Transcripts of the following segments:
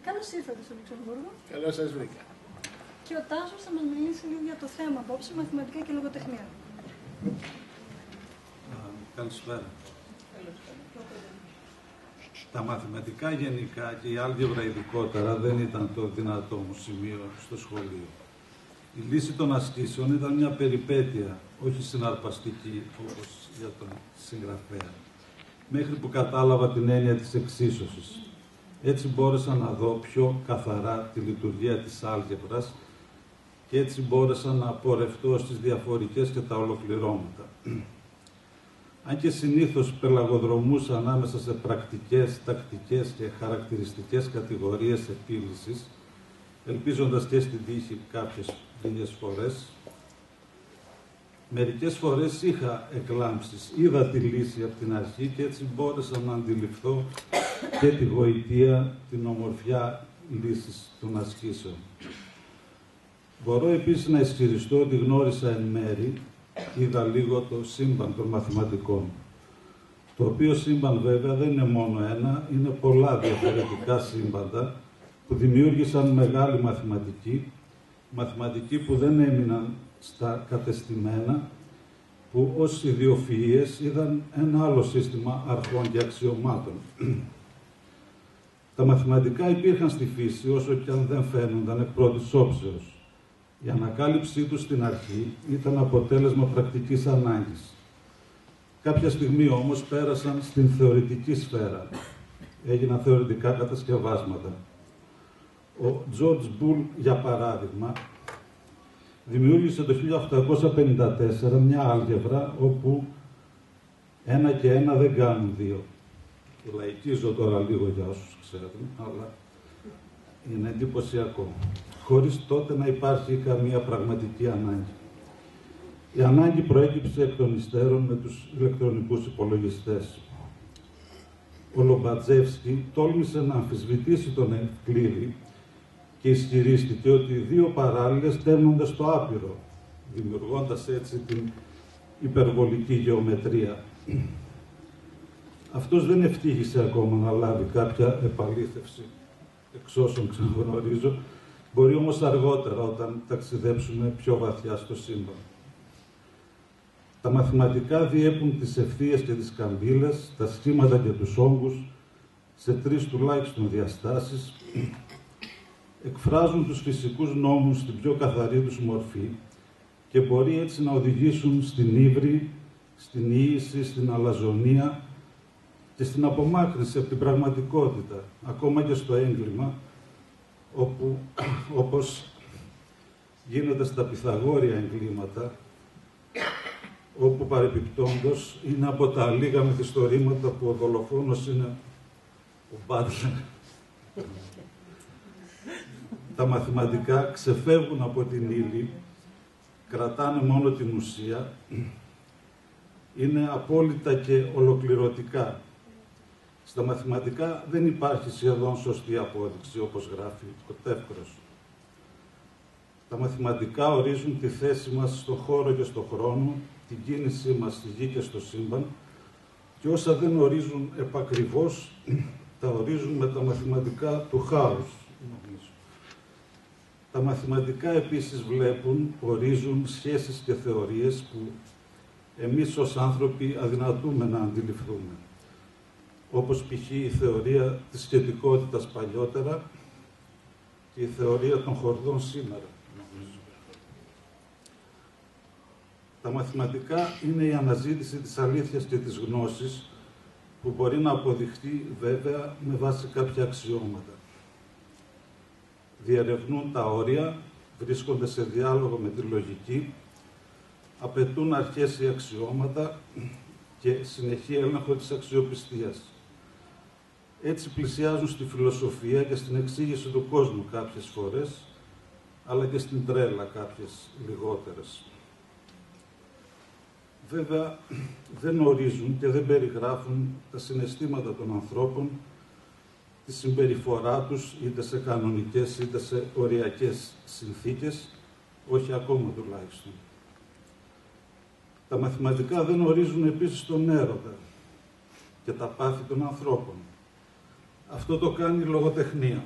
Καλώς ήρθατε στο Λουξεμβούργο. Καλώς σας βρήκα. Και ο Τάσος θα μας μιλήσει λίγο για το θέμα απόψε, μαθηματικά και λογοτεχνία. Καλησπέρα. Τα μαθηματικά γενικά και η άλγευρα ειδικότερα δεν ήταν το δυνατό μου σημείο στο σχολείο. Η λύση των ασκήσεων ήταν μια περιπέτεια, όχι συναρπαστική όπως για τον συγγραφέα, μέχρι που κατάλαβα την έννοια της εξίσωσης. Έτσι μπόρεσα να δω πιο καθαρά τη λειτουργία της άλγεβρας και έτσι μπόρεσα να πορευτώ στις διαφορικές και τα ολοκληρώματα. Αν και συνήθως πελαγοδρομούσα ανάμεσα σε πρακτικές, τακτικές και χαρακτηριστικές κατηγορίες επίλυσης, ελπίζοντας και στην τύχη κάποιες λίγες φορές, μερικές φορές είχα εκλάμψεις, είδα τη λύση από την αρχή και έτσι μπόρεσα να αντιληφθώ και τη γοητεία, την ομορφιά λύσης των ασκήσεων. Μπορώ επίσης να ισχυριστώ ότι γνώρισα εν μέρη, είδα λίγο το σύμπαν των μαθηματικών. Το οποίο σύμπαν βέβαια δεν είναι μόνο ένα, είναι πολλά διαφορετικά σύμπαντα που δημιούργησαν μεγάλη μαθηματικοί που δεν έμειναν στα κατεστημένα, που ως ιδιοφυΐες είδαν ένα άλλο σύστημα αρχών και αξιωμάτων. Τα μαθηματικά υπήρχαν στη φύση, όσο και αν δεν φαίνονταν εκ πρώτης όψεως. Η ανακάλυψή τους στην αρχή ήταν αποτέλεσμα πρακτικής ανάγκης. Κάποια στιγμή όμως πέρασαν στην θεωρητική σφαίρα. Έγιναν θεωρητικά κατασκευάσματα. Ο George Boole, για παράδειγμα, δημιούργησε το 1854 μια άλγευρα όπου 1 και 1 δεν κάνουν 2. Λαϊκίζω τώρα λίγο για όσους ξέρουν, αλλά είναι εντυπωσιακό. Χωρίς τότε να υπάρχει καμία πραγματική ανάγκη. Η ανάγκη προέκυψε εκ των υστέρων με τους ηλεκτρονικούς υπολογιστές. Ο Λομπατζεύσκι τόλμησε να αμφισβητήσει τον Ευκλήδη και ισχυρίστηκε ότι οι δύο παράλληλες τέμνονται στο άπειρο, δημιουργώντας έτσι την υπερβολική γεωμετρία. Αυτός δεν ευτύχησε ακόμα να λάβει κάποια επαλήθευση, εξ όσων ξεγνωρίζω, μπορεί όμως αργότερα όταν ταξιδέψουμε πιο βαθιά στο σύμπαν. Τα μαθηματικά διέπουν τις ευθείες και τις καμπύλες, τα σχήματα και τους όγκους, σε 3 τουλάχιστον διαστάσεις, εκφράζουν τους φυσικούς νόμους στην πιο καθαρή τους μορφή και μπορεί έτσι να οδηγήσουν στην ύβρι, στην ίηση, στην αλαζονία και στην απομάκρυνση από την πραγματικότητα, ακόμα και στο έγκλημα, όπου, όπως γίνεται στα Πυθαγόρια εγκλήματα, όπου παρεπιπτόντως είναι από τα λίγα μυθιστορήματα που ο δολοφόνος είναι ο Μπάτλερ. Τα μαθηματικά ξεφεύγουν από την ύλη, κρατάνε μόνο την ουσία, είναι απόλυτα και ολοκληρωτικά. Στα μαθηματικά δεν υπάρχει σχεδόν σωστή απόδειξη, όπως γράφει ο Τεύκρος. Τα μαθηματικά ορίζουν τη θέση μας στον χώρο και στον χρόνο, την κίνησή μας στη γη και στο σύμπαν, και όσα δεν ορίζουν επακριβώς, τα ορίζουν με τα μαθηματικά του χάους, νομίζω. Τα μαθηματικά επίσης βλέπουν, ορίζουν σχέσεις και θεωρίες που εμείς ως άνθρωποι αδυνατούμε να αντιληφθούμε. Όπως π.χ. η θεωρία της σχετικότητας παλιότερα και η θεωρία των χορδών σήμερα. Τα μαθηματικά είναι η αναζήτηση της αλήθειας και της γνώσης που μπορεί να αποδειχτεί βέβαια με βάση κάποια αξιώματα. Διερευνούν τα όρια, βρίσκονται σε διάλογο με τη λογική, απαιτούν αρχές ή αξιώματα και συνεχή έλεγχο της αξιοπιστίας. Έτσι πλησιάζουν στη φιλοσοφία και στην εξήγηση του κόσμου κάποιες φορές, αλλά και στην τρέλα κάποιες λιγότερες. Βέβαια, δεν ορίζουν και δεν περιγράφουν τα συναισθήματα των ανθρώπων, τη συμπεριφορά τους, είτε σε κανονικές είτε σε οριακές συνθήκες, όχι ακόμα τουλάχιστον. Τα μαθηματικά δεν ορίζουν επίσης τον έρωτα και τα πάθη των ανθρώπων. Αυτό το κάνει η λογοτεχνία.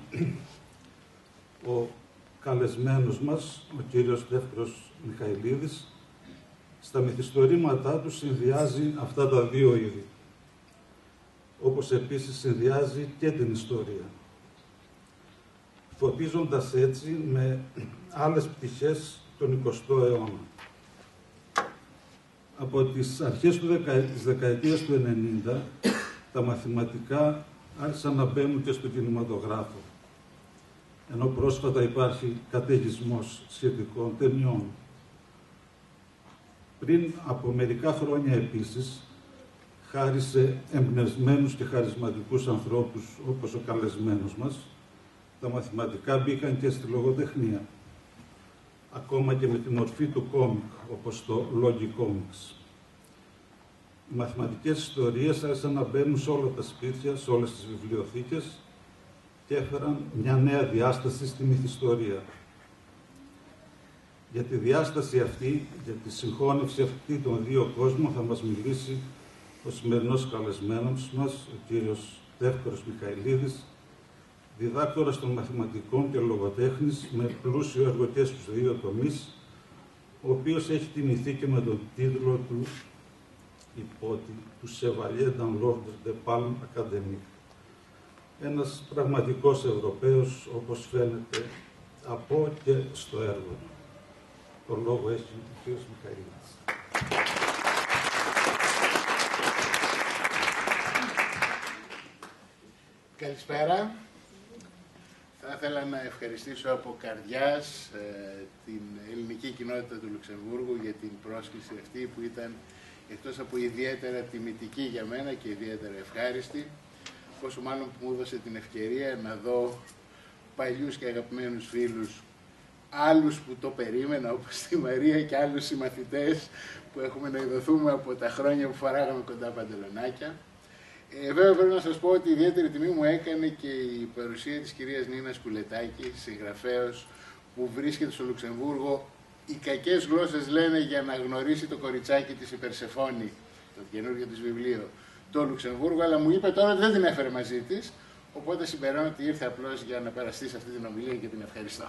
Ο καλεσμένος μας, ο κύριος Δεύκρος Μιχαηλίδης, στα μυθιστορήματά του συνδυάζει αυτά τα δύο είδη. Όπως επίσης συνδυάζει και την ιστορία, φωτίζοντας έτσι με άλλες πτυχές τον 20ο αιώνα. Από τις αρχές της δεκαετίας του 90, τα μαθηματικά άρχισαν να μπαίνουν και στο κινηματογράφο, ενώ πρόσφατα υπάρχει καταιγισμός σχετικών ταινιών. Πριν από μερικά χρόνια επίσης, χάρη σε εμπνευσμένους και χαρισματικούς ανθρώπους όπως ο καλεσμένος μας, τα μαθηματικά μπήκαν και στη λογοτεχνία, ακόμα και με τη μορφή του κόμικ, όπως το Logic Comics. Οι μαθηματικές ιστορίες άρχισαν να μπαίνουν σε όλα τα σπίτια, σε όλες τις βιβλιοθήκες και έφεραν μια νέα διάσταση στη μυθιστορία. Για τη διάσταση αυτή, για τη συγχώνευση αυτή των δύο κόσμων θα μας μιλήσει ο σημερινός καλεσμένος μας, ο κύριος Δεύκρος Μιχαηλίδης, διδάκτορας των μαθηματικών και λογοτέχνης με πλούσιο έργο και στους δύο τομείς, ο οποίος έχει τιμηθεί και με τον τίτλο του υπότι του Chevalier d'un Lord de Palme Académique. Ένας πραγματικός Ευρωπαίος, όπως φαίνεται από και στο έργο του. Το λόγο έχει ο κ. Μιχαηλίδης. Καλησπέρα. Θα ήθελα να ευχαριστήσω από καρδιάς την ελληνική κοινότητα του Λουξεμβούργου για την πρόσκληση αυτή που ήταν εκτός από ιδιαίτερα τιμητική για μένα και ιδιαίτερα ευχάριστη, πόσο μάλλον που μου έδωσε την ευκαιρία να δω παλιούς και αγαπημένους φίλους, άλλους που το περίμενα όπως τη Μαρία και άλλους συμμαθητές που έχουμε να ειδωθούμε από τα χρόνια που φοράγαμε κοντά παντελονάκια. Βέβαια πρέπει να σας πω ότι ιδιαίτερη τιμή μου έκανε και η παρουσία της κυρίας Νίνας Κουλετάκη, συγγραφέως που βρίσκεται στο Λουξεμβούργο. Οι κακές γλώσσες λένε για να γνωρίσει το κοριτσάκι της η Περσεφόνη, το καινούργιο της βιβλίο, το Λουξεμβούργο, αλλά μου είπε τώρα ότι δεν την έφερε μαζί της, οπότε συμπεραίνω ότι ήρθε απλώς για να παραστεί σε αυτή την ομιλία και την ευχαριστώ.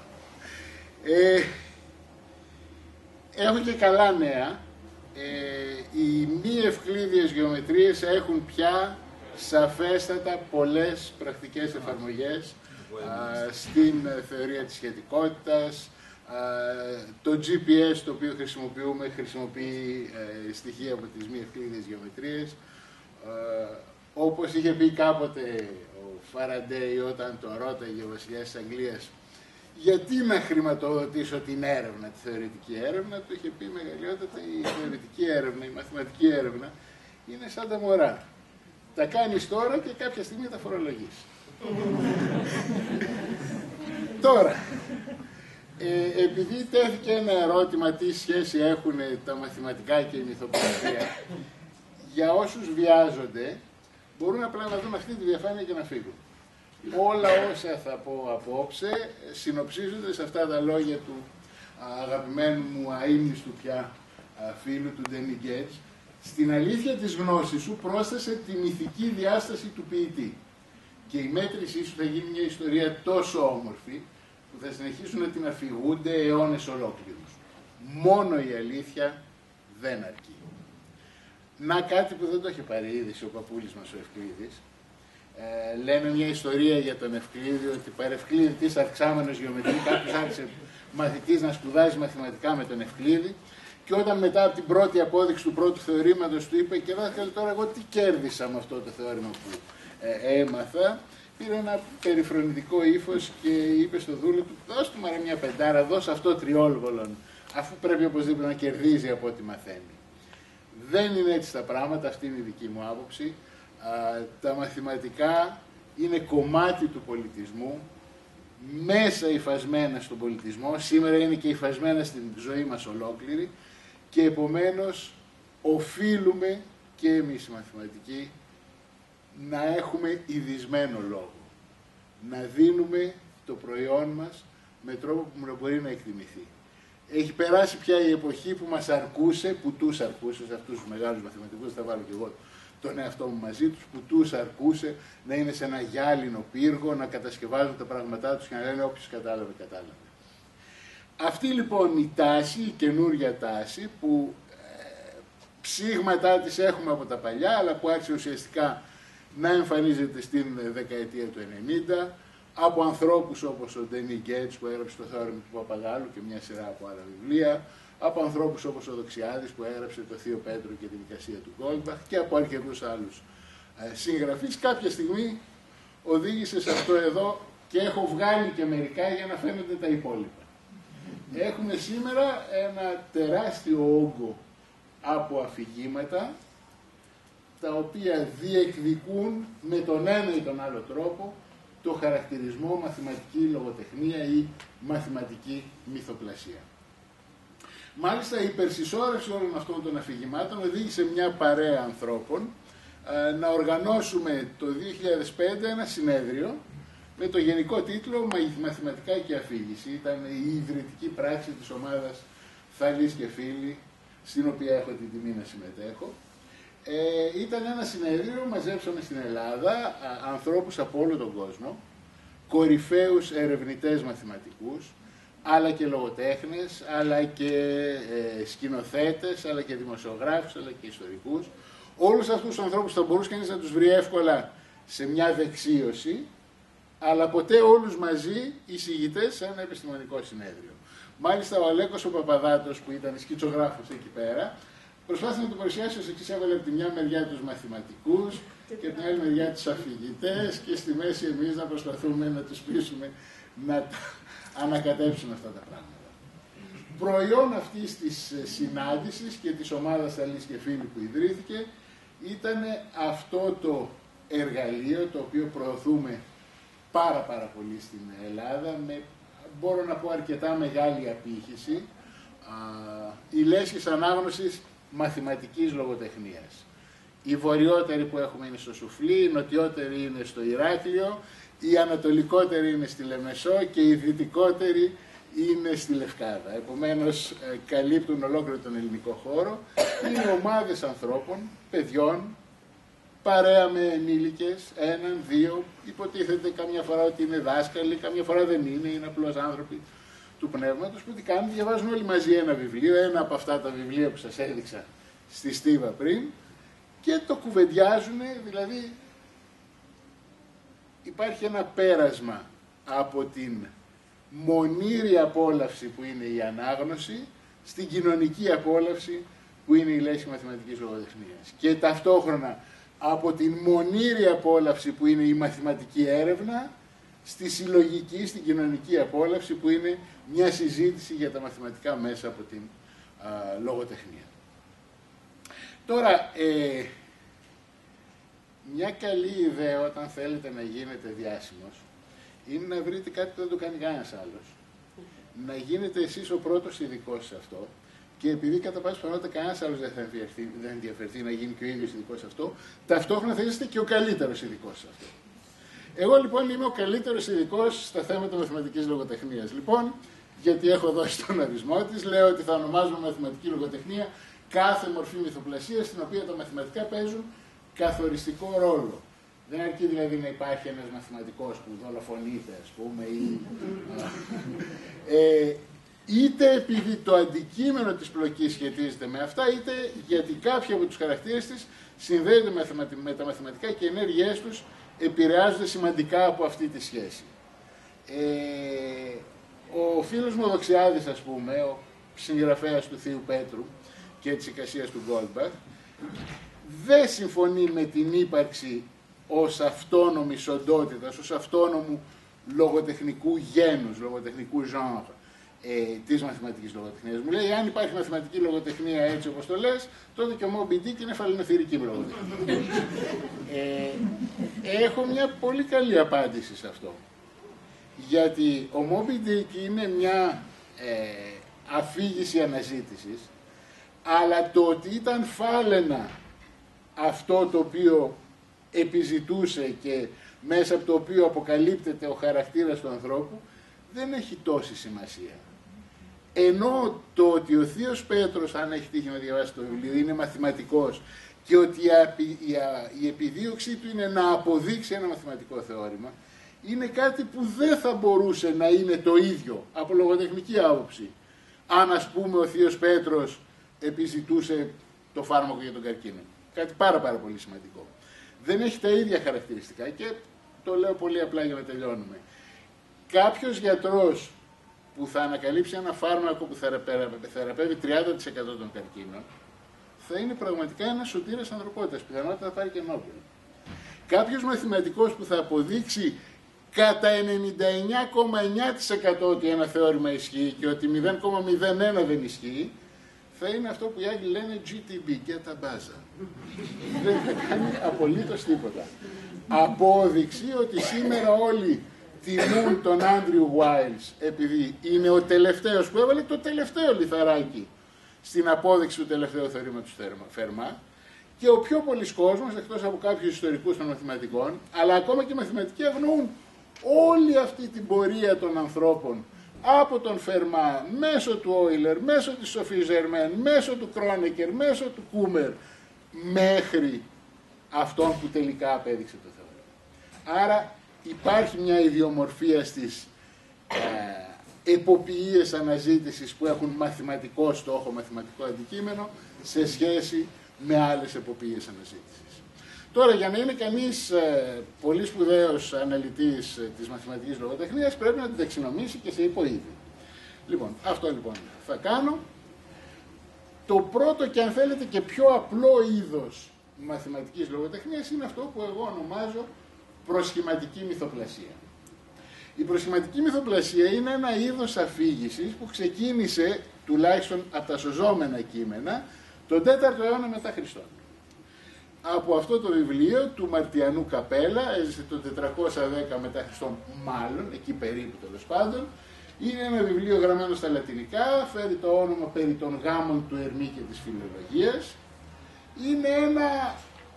Έχω και καλά νέα. Οι μη ευκλήδιες γεωμετρίες έχουν πια σαφέστατα πολλές πρακτικές εφαρμογές στην θεωρία της σχετικότητας. Το GPS το οποίο χρησιμοποιούμε χρησιμοποιεί στοιχεία από τις μη ευκλήδιες γεωμετρίες. Όπως είχε πει κάποτε ο Φαραντέι όταν τον ρώταγε ο βασιλιάς της Αγγλίας γιατί να χρηματοδοτήσω την έρευνα, τη θεωρητική έρευνα, του είχε πει μεγαλειότατα η θεωρητική έρευνα, η μαθηματική έρευνα είναι σαν τα μωρά. Τα κάνεις τώρα και κάποια στιγμή τα φορολογείς. Τώρα, επειδή τέθηκε ένα ερώτημα τι σχέση έχουν τα μαθηματικά και η μυθοπλασία, για όσους βιάζονται μπορούν απλά να δουν αυτή τη διαφάνεια και να φύγουν. Όλα όσα θα πω απόψε συνοψίζονται σε αυτά τα λόγια του αγαπημένου μου αείμνηστου πια φίλου του Ντένι Γκέτς. Στην αλήθεια της γνώσης σου πρόσθεσε τη μυθική διάσταση του ποιητή και η μέτρησή σου θα γίνει μια ιστορία τόσο όμορφη που θα συνεχίσουν να την αφηγούνται αιώνες ολόκληρους. Μόνο η αλήθεια δεν αρκεί. Να κάτι που δεν το είχε πάρει είδηση ο παππούλης μας ο Ευκλήδης. Λένε μια ιστορία για τον Ευκλήδη ότι παρευκλήδητης αυξάμενος γεωμετρή, κάποιος άρχισε μαθητής να σπουδάζει μαθηματικά με τον Ευκλήδη και όταν μετά από την πρώτη απόδειξη του πρώτου θεωρήματος του είπε και δάσκαλε τώρα εγώ τι κέρδισα με αυτό το θεώρημα που έμαθα, πήρε ένα περιφρονητικό ύφος και είπε στο δούλο του δώσ' του μάρα μια πεντάρα, δώσ' αυτό τριόλβολον αφού πρέπει οπωσδήποτε να κερδίζει από ό,τι μαθαίνει. Δεν είναι έτσι τα πράγματα, αυτή είναι η δική μου άποψη. Τα μαθηματικά είναι κομμάτι του πολιτισμού, μέσα υφασμένα στον πολιτισμό, σήμερα είναι και υφασμένα στην ζωή μας ολόκληρη και επομένως οφείλουμε και εμείς οι μαθηματικοί να έχουμε ειδισμένο λόγο, να δίνουμε το προϊόν μας με τρόπο που να μπορεί να εκτιμηθεί. Έχει περάσει πια η εποχή που μας αρκούσε, που τους αρκούσε, σε αυτούς τους μεγάλους μαθηματικούς, θα βάλω και εγώ τον εαυτό μου μαζί τους, που τους αρκούσε να είναι σε ένα γυάλινο πύργο, να κατασκευάζουν τα πράγματά τους και να λένε όποιος κατάλαβε, κατάλαβε. Αυτή λοιπόν η τάση, η καινούργια τάση, που ψήγματά της έχουμε από τα παλιά, αλλά που άρχισε ουσιαστικά να εμφανίζεται στην δεκαετία του 90, από ανθρώπους όπως ο Ντένι Γκέτς που έγραψε το Θεώρημα του Παπαγάλου και μια σειρά από άλλα βιβλία, από ανθρώπους όπως ο Δοξιάδης που έγραψε το Θείο Πέτρο και την Εικασία του Γκόλμπαχ και από αρκετούς άλλους συγγραφείς. Κάποια στιγμή οδήγησε σε αυτό εδώ και έχω βγάλει και μερικά για να φαίνονται τα υπόλοιπα. Έχουμε σήμερα ένα τεράστιο όγκο από αφηγήματα τα οποία διεκδικούν με τον ένα ή τον άλλο τρόπο το χαρακτηρισμό μαθηματική λογοτεχνία ή μαθηματική μυθοπλασία. Μάλιστα η υπερσυσσόρευση όλων αυτών των αφηγημάτων οδήγησε μια παρέα ανθρώπων να οργανώσουμε το 2005 ένα συνέδριο με το γενικό τίτλο «Μαθηματικά και αφήγηση». Ήταν η ιδρυτική πράξη της ομάδας Θαλής και Φίλοι, στην οποία έχω την τιμή να συμμετέχω. Ήταν ένα συνέδριο, μαζέψαμε στην Ελλάδα ανθρώπους από όλο τον κόσμο, κορυφαίους ερευνητές μαθηματικούς, αλλά και λογοτέχνες, αλλά και σκηνοθέτες, αλλά και δημοσιογράφους, αλλά και ιστορικούς. Όλους αυτούς τους ανθρώπους θα μπορούσε κανείς να τους βρει εύκολα σε μια δεξίωση, αλλά ποτέ όλους μαζί εισηγητές σε ένα επιστημονικό συνέδριο. Μάλιστα ο Αλέκος ο Παπαδάτος, που ήταν σκητσογράφος εκεί πέρα, προσπάθησε να το παρουσιάσει ως εξής: έβαλε από τη μια μεριά τους μαθηματικούς και από την άλλη μεριά τους αφηγητές και στη μέση εμείς να προσπαθούμε να τους πείσουμε να ανακατέψουν αυτά τα πράγματα. Προϊόν αυτής της συνάντησης και της ομάδας Θαλής και Φίλοι που ιδρύθηκε ήταν αυτό το εργαλείο το οποίο προωθούμε πάρα πολύ στην Ελλάδα, με, μπορώ να πω, αρκετά μεγάλη απήχηση, οι λέσχες ανάγνωσης μαθηματικής λογοτεχνίας. Η βορειότερη που έχουμε είναι στο Σουφλί, η νοτιότερη είναι στο Ηράκλειο, η ανατολικότερη είναι στη Λεμεσό και η δυτικότερη είναι στη Λευκάδα. Επομένως, καλύπτουν ολόκληρο τον ελληνικό χώρο. Είναι ομάδες ανθρώπων, παιδιών, παρέα με ενήλικες, έναν, δύο, υποτίθεται καμιά φορά ότι είναι δάσκαλοι, καμιά φορά δεν είναι, είναι απλώς άνθρωποι του πνεύματος, που τι κάνουν, διαβάζουν όλοι μαζί ένα βιβλίο, ένα από αυτά τα βιβλία που σας έδειξα στη Στίβα πριν, και το κουβεντιάζουν. Δηλαδή υπάρχει ένα πέρασμα από την μονήρη απόλαυση που είναι η ανάγνωση στην κοινωνική απόλαυση που είναι η λέξη μαθηματικής λογοτεχνίας, και ταυτόχρονα από την μονήρη απόλαυση που είναι η μαθηματική έρευνα στη συλλογική, στην κοινωνική απόλαυση που είναι μια συζήτηση για τα μαθηματικά μέσα από την λογοτεχνία. Τώρα, μια καλή ιδέα όταν θέλετε να γίνετε διάσημος είναι να βρείτε κάτι που δεν το κάνει κανένας άλλος. Να γίνετε εσείς ο πρώτος ειδικός σε αυτό, και επειδή κατά πάση πιθανότητα κανένας άλλος δεν θα ενδιαφερθεί να γίνει και ο ίδιος ειδικός σε αυτό, ταυτόχρονα θα είστε και ο καλύτερος ειδικός σε αυτό. Εγώ λοιπόν είμαι ο καλύτερος ειδικός στα θέματα μαθηματικής λογοτεχνίας. Λοιπόν, γιατί έχω δώσει τον ορισμό της, λέω ότι θα ονομάζουμε μαθηματική λογοτεχνία κάθε μορφή μυθοπλασίας στην οποία τα μαθηματικά παίζουν καθοριστικό ρόλο. Δεν αρκεί δηλαδή να υπάρχει ένας μαθηματικός που δολοφονείται, ας πούμε, είτε επειδή το αντικείμενο της πλοκής σχετίζεται με αυτά, είτε γιατί κάποιοι από τους χαρακτήρες της συνδέονται με τα μαθηματικά και οι ενέργειές τους επηρεάζονται σημαντικά από αυτή τη σχέση. Ο φίλος μου ο Δοξιάδης, ας πούμε, ο συγγραφέας του Θείου Πέτρου και της Εικασίας του Γκόλμπαχ, δεν συμφωνεί με την ύπαρξη ως αυτόνομης οντότητας, ως αυτόνομου λογοτεχνικού γένους, λογοτεχνικού genre της μαθηματικής λογοτεχνίας. Μου λέει, αν υπάρχει μαθηματική λογοτεχνία έτσι όπως το λες, τότε και ο Moby Dick είναι φαλαινοθυρική λογοτεχνία. Έχω μια πολύ καλή απάντηση σε αυτό. Γιατί ο Moby Dick είναι μια αφήγηση αναζήτησης, αλλά το ότι ήταν φάλαινα αυτό το οποίο επιζητούσε και μέσα από το οποίο αποκαλύπτεται ο χαρακτήρας του ανθρώπου, δεν έχει τόση σημασία. Ενώ το ότι ο Θείος Πέτρος, αν έχει τύχει να διαβάσει το βιβλίο, είναι μαθηματικός και ότι η επιδίωξή του είναι να αποδείξει ένα μαθηματικό θεώρημα, είναι κάτι που δεν θα μπορούσε να είναι το ίδιο από λογοτεχνική άποψη, αν ας πούμε ο Θείος Πέτρος επιζητούσε το φάρμακο για τον καρκίνο. Κάτι πάρα πολύ σημαντικό. Δεν έχει τα ίδια χαρακτηριστικά και το λέω πολύ απλά για να τελειώνουμε. Κάποιος γιατρός που θα ανακαλύψει ένα φάρμακο που θεραπεύει 30% των καρκίνων, θα είναι πραγματικά ένας σωτήρας ανθρωπότητας, πιθανότατα θα πάρει και Νόμπελ. Κάποιος μαθηματικός που θα αποδείξει κατά 99,9% ότι ένα θεώρημα ισχύει και ότι 0,01 δεν ισχύει, θα είναι αυτό που οι Άγγλοι λένε GTB, get a buzzer. Δεν θα κάνει απολύτως τίποτα. Απόδειξη ότι σήμερα όλοι τιμούν τον Άντριου Wiles επειδή είναι ο τελευταίος που έβαλε το τελευταίο λιθαράκι στην απόδειξη του τελευταίου θεωρήματος Φερμά, και ο πιο πολλής κόσμος, εκτός από κάποιους ιστορικούς των μαθηματικών, αλλά ακόμα και οι μαθηματικοί αγνοούν όλη αυτή την πορεία των ανθρώπων από τον Φερμά, μέσω του Όιλερ, μέσω της Σοφή Ζερμέν, μέσω του Κρόνεκερ, μέσω του Κούμερ, μέχρι αυτόν που τελικά απέδειξε το θεώρημα. Άρα υπάρχει μια ιδιομορφία στις εποποιίες αναζήτησης που έχουν μαθηματικό στόχο, μαθηματικό αντικείμενο, σε σχέση με άλλες εποποιίες αναζήτησης. Τώρα, για να είναι κανείς πολύ σπουδαίος αναλυτής της μαθηματικής λογοτεχνίας, πρέπει να την ταξινομήσει και σε υποείδη. Λοιπόν, αυτό λοιπόν θα κάνω. Το πρώτο και αν θέλετε και πιο απλό είδος μαθηματικής λογοτεχνίας είναι αυτό που εγώ ονομάζω προσχηματική μυθοπλασία. Η προσχηματική μυθοπλασία είναι ένα είδος αφήγησης που ξεκίνησε τουλάχιστον από τα σωζόμενα κείμενα τον 4ο αιώνα μετά Χριστόν. Από αυτό το βιβλίο του Μαρτιανού Καπέλα, έζησε το 410 μετά Χριστόν μάλλον, εκεί περίπου τέλος πάντων. Είναι ένα βιβλίο γραμμένο στα λατινικά, φέρει το όνομα περί των γάμων του Ερμή και της φιλολογίας. Είναι ένα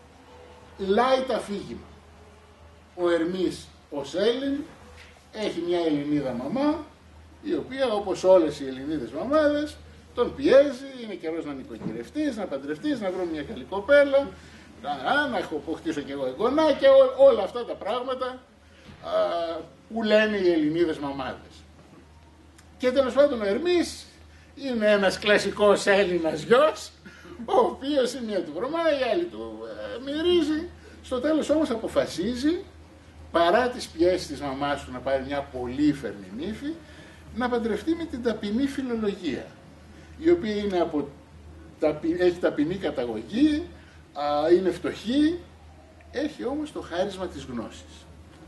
light αφήγημα. Ο Ερμής ως Έλλην έχει μια Ελληνίδα μαμά, η οποία όπως όλες οι Ελληνίδες μαμάδες τον πιέζει, είναι καιρός να νοικοκυρευτείς, να παντρευτείς, να βρούμε μια καλή κοπέλα, να αποκτήσω κι εγώ εγγονάκια, όλα αυτά τα πράγματα που λένε οι Ελληνίδες μαμάδες. Και τέλος πάντων ο Ερμής είναι ένας κλασικός Έλληνας γιος, ο οποίος η μία του βρωμάει, η άλλη του μυρίζει. Στο τέλος όμως αποφασίζει, παρά τις πιέσεις της μαμάς του να πάρει μια πολύφερνη νύφη, να παντρευτεί με την ταπεινή φιλολογία, η οποία είναι έχει ταπεινή καταγωγή, είναι φτωχή, έχει όμως το χάρισμα της γνώσης.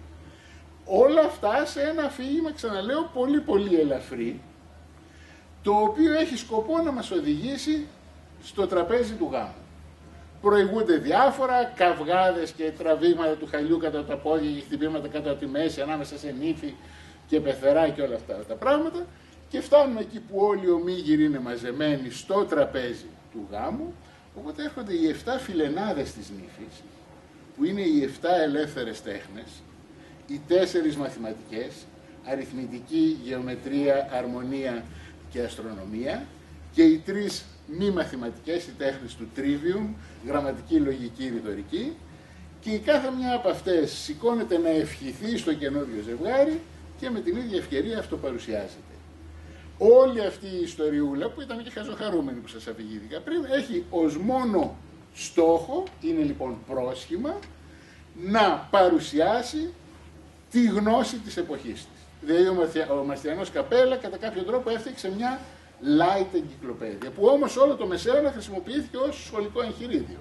Όλα αυτά σε ένα αφήγημα, ξαναλέω, πολύ ελαφρύ, το οποίο έχει σκοπό να μας οδηγήσει στο τραπέζι του γάμου. Προηγούνται διάφορα, καυγάδες και τραβήγματα του χαλιού κατά τα πόδια και χτυπήματα κατά τη μέση, ανάμεσα σε νύφη και πεθερά και όλα αυτά τα πράγματα, και φτάνουμε εκεί που όλοι οι ομίγυροι είναι μαζεμένοι στο τραπέζι του γάμου. Οπότε έρχονται οι 7 φιλενάδες της νύφης, που είναι οι 7 ελεύθερες τέχνες, οι 4 μαθηματικές, αριθμητική, γεωμετρία, αρμονία και αστρονομία, και οι 3 μη μαθηματικές, οι τέχνες του trivium, γραμματική, λογική, ρητορική, και η κάθε μια από αυτές σηκώνεται να ευχηθεί στο καινούριο ζευγάρι και με την ίδια ευκαιρία αυτοπαρουσιάζεται. Όλη αυτή η ιστοριούλα, που ήταν και χαζοχαρούμενη που σας αφηγήθηκα πριν, έχει ως μόνο στόχο, είναι λοιπόν πρόσχημα, να παρουσιάσει τη γνώση της εποχής της. Δηλαδή ο Μαρτιανός Καπέλα κατά κάποιο τρόπο έφτιαξε μια light εγκυκλοπαίδεια, που όμως όλο το μεσαίωνα χρησιμοποιήθηκε ως σχολικό εγχειρίδιο.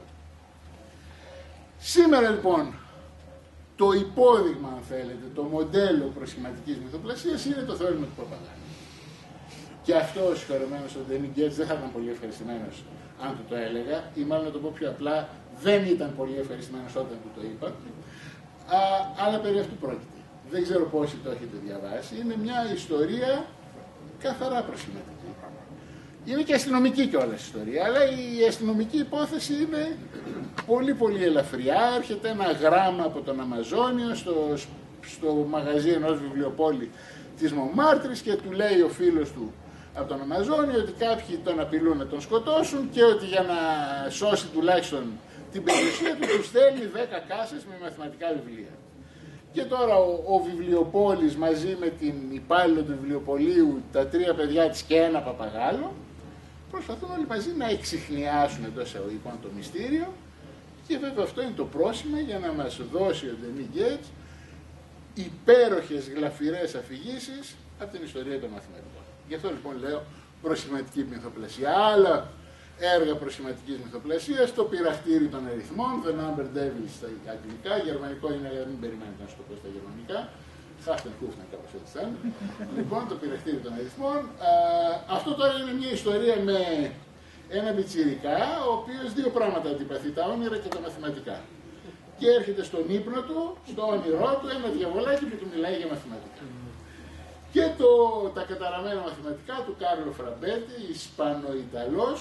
Σήμερα λοιπόν το υπόδειγμα, αν θέλετε, το μοντέλο προσχηματικής μυθοπλασίας είναι το θεώρημα του Παπαγάλου. Και αυτό ο συγχωρεμένος ο Ντένι Γκέτς δεν θα ήταν πολύ ευχαριστημένος αν του το έλεγα, ή μάλλον να το πω πιο απλά, δεν ήταν πολύ ευχαριστημένος όταν του το είπα, αλλά περί αυτού πρόκειται. Δεν ξέρω πόσοι το έχετε διαβάσει. Είναι μια ιστορία καθαρά προσχηματική. Είναι και αστυνομική κιόλας ιστορία, αλλά η αστυνομική υπόθεση είναι πολύ ελαφριά. Έρχεται ένα γράμμα από τον Αμαζόνιο στο μαγαζί ενός βιβλιοπόλη της Μομάρτρης και του λέει ο φίλος του από τον Αμαζόνιο ότι κάποιοι τον απειλούν να τον σκοτώσουν και ότι για να σώσει τουλάχιστον την περιουσία του του στέλνει 10 κάσες με μαθηματικά βιβλία. Και τώρα ο βιβλιοπόλης μαζί με την υπάλληλο του βιβλιοπωλείου, τα 3 παιδιά της και ένα παπαγάλο, προσπαθούν όλοι μαζί να εξιχνιάσουν εντός εισαγωγικών το μυστήριο, και βέβαια αυτό είναι το πρόσημα για να μας δώσει ο Ντενί Γκέτς υπέροχες γλαφυρές αφηγήσεις από την ιστορία των μαθηματικών. Γι' αυτό λοιπόν λέω προσχηματική μυθοπλασία. Άλλα έργα προσχηματικής μυθοπλασίας, το πειραχτήρι των αριθμών, The Number Devil στα αγγλικά, γερμανικό είναι, μην περιμένετε να σου το πω στα γερμανικά, Χάφτενχούφεν κάπως έτσι θα είναι. Λοιπόν, το πειραχτήρι των αριθμών. Αυτό τώρα είναι μια ιστορία με ένα πιτσιρικά, ο οποίος 2 πράγματα αντιπαθεί, τα όνειρα και τα μαθηματικά. Και έρχεται στον ύπνο του, στο όνειρό του, ένα διαβολάκι που του μιλάει για μαθηματικά. Και τα καταραμένα μαθηματικά του Κάρλο Φραμπέτη, Ισπανο-Ιταλός,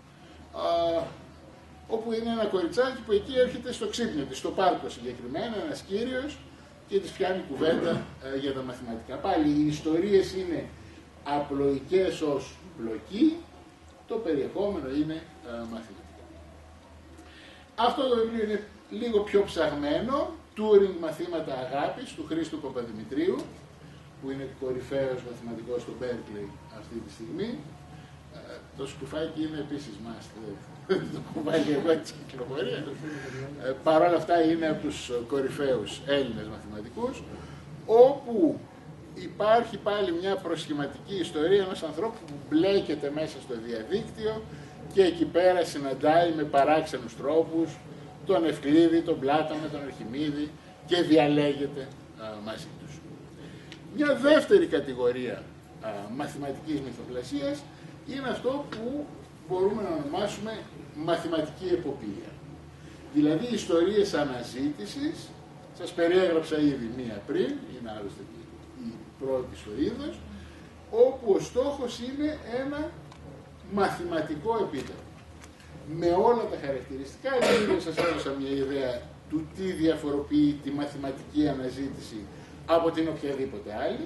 όπου είναι ένα κοριτσάκι που εκεί έρχεται στο ξύπνιο της, στο πάρκο συγκεκριμένα, ένας κύριος, και της πιάνει κουβέντα για τα μαθηματικά. Πάλι οι ιστορίες είναι απλοϊκές ως πλοκή, το περιεχόμενο είναι μαθηματικό. Αυτό το βιβλίο είναι λίγο πιο ψαγμένο, Turing Μαθήματα Αγάπης, του Χρήστου Παπαδημητρίου, που είναι κορυφαίος μαθηματικός στο Berkeley αυτή τη στιγμή. Το σκουφάκι είναι επίσης μάστερ, το κουβάλι εγώ της κυκλοφορίας. Παρ' όλα αυτά είναι από τους κορυφαίους Έλληνες μαθηματικούς, όπου υπάρχει πάλι μια προσχηματική ιστορία ενός ανθρώπου που μπλέκεται μέσα στο διαδίκτυο και εκεί πέρα συναντάει με παράξενους τρόπους τον Ευκλήδη, τον Πλάτωνα, τον Αρχιμίδη και διαλέγεται μαζί τους. Μια δεύτερη κατηγορία μαθηματικής μυθοπλασίας είναι αυτό που μπορούμε να ονομάσουμε μαθηματική εποπία. Δηλαδή ιστορίες αναζήτησης, σας περιέγραψα ήδη μία πριν, είναι άλλωστε η πρώτη στο είδος, όπου ο στόχος είναι ένα μαθηματικό επίπεδο. Με όλα τα χαρακτηριστικά, δηλαδή σας έδωσα μια ιδέα του τι διαφοροποιεί τη μαθηματική αναζήτηση από την οποιαδήποτε άλλη.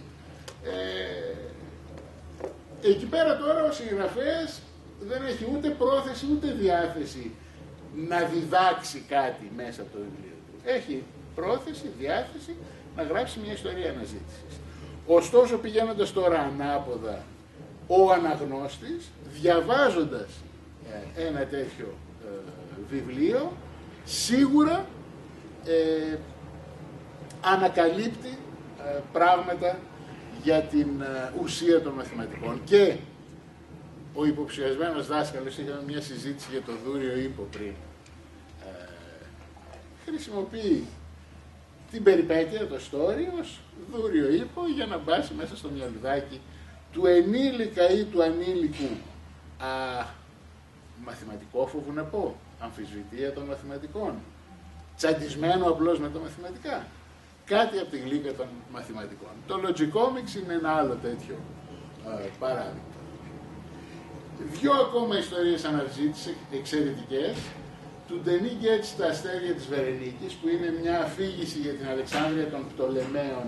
Εκεί πέρα τώρα ο συγγραφέας δεν έχει ούτε πρόθεση ούτε διάθεση να διδάξει κάτι μέσα από το βιβλίο του. Έχει πρόθεση, διάθεση να γράψει μια ιστορία αναζήτησης. Ωστόσο, πηγαίνοντας τώρα ανάποδα, ο αναγνώστης, διαβάζοντας ένα τέτοιο βιβλίο, σίγουρα ανακαλύπτει πράγματα για την ουσία των μαθηματικών. Και ο υποψιασμένος δάσκαλος, είχαμε μια συζήτηση για το δούριο ύπο πριν, χρησιμοποιεί την περιπέτεια, το story, ως δούριο ύπο για να μπάσει μέσα στο μυαλουδάκι του ενήλικα ή του ανήλικου μαθηματικόφοβου, να πω, αμφισβητεία των μαθηματικών, τσαντισμένο απλώς με τα μαθηματικά, κάτι από τη γλύκα των μαθηματικών. Το Logicomics είναι ένα άλλο τέτοιο παράδειγμα. 2 ακόμα ιστορίες αναζήτησης εξαιρετικές, του Ντενί Γκέτς «Τα αστέρια της Βερενίκης», που είναι μια αφήγηση για την Αλεξάνδρεια των Πτολεμαίων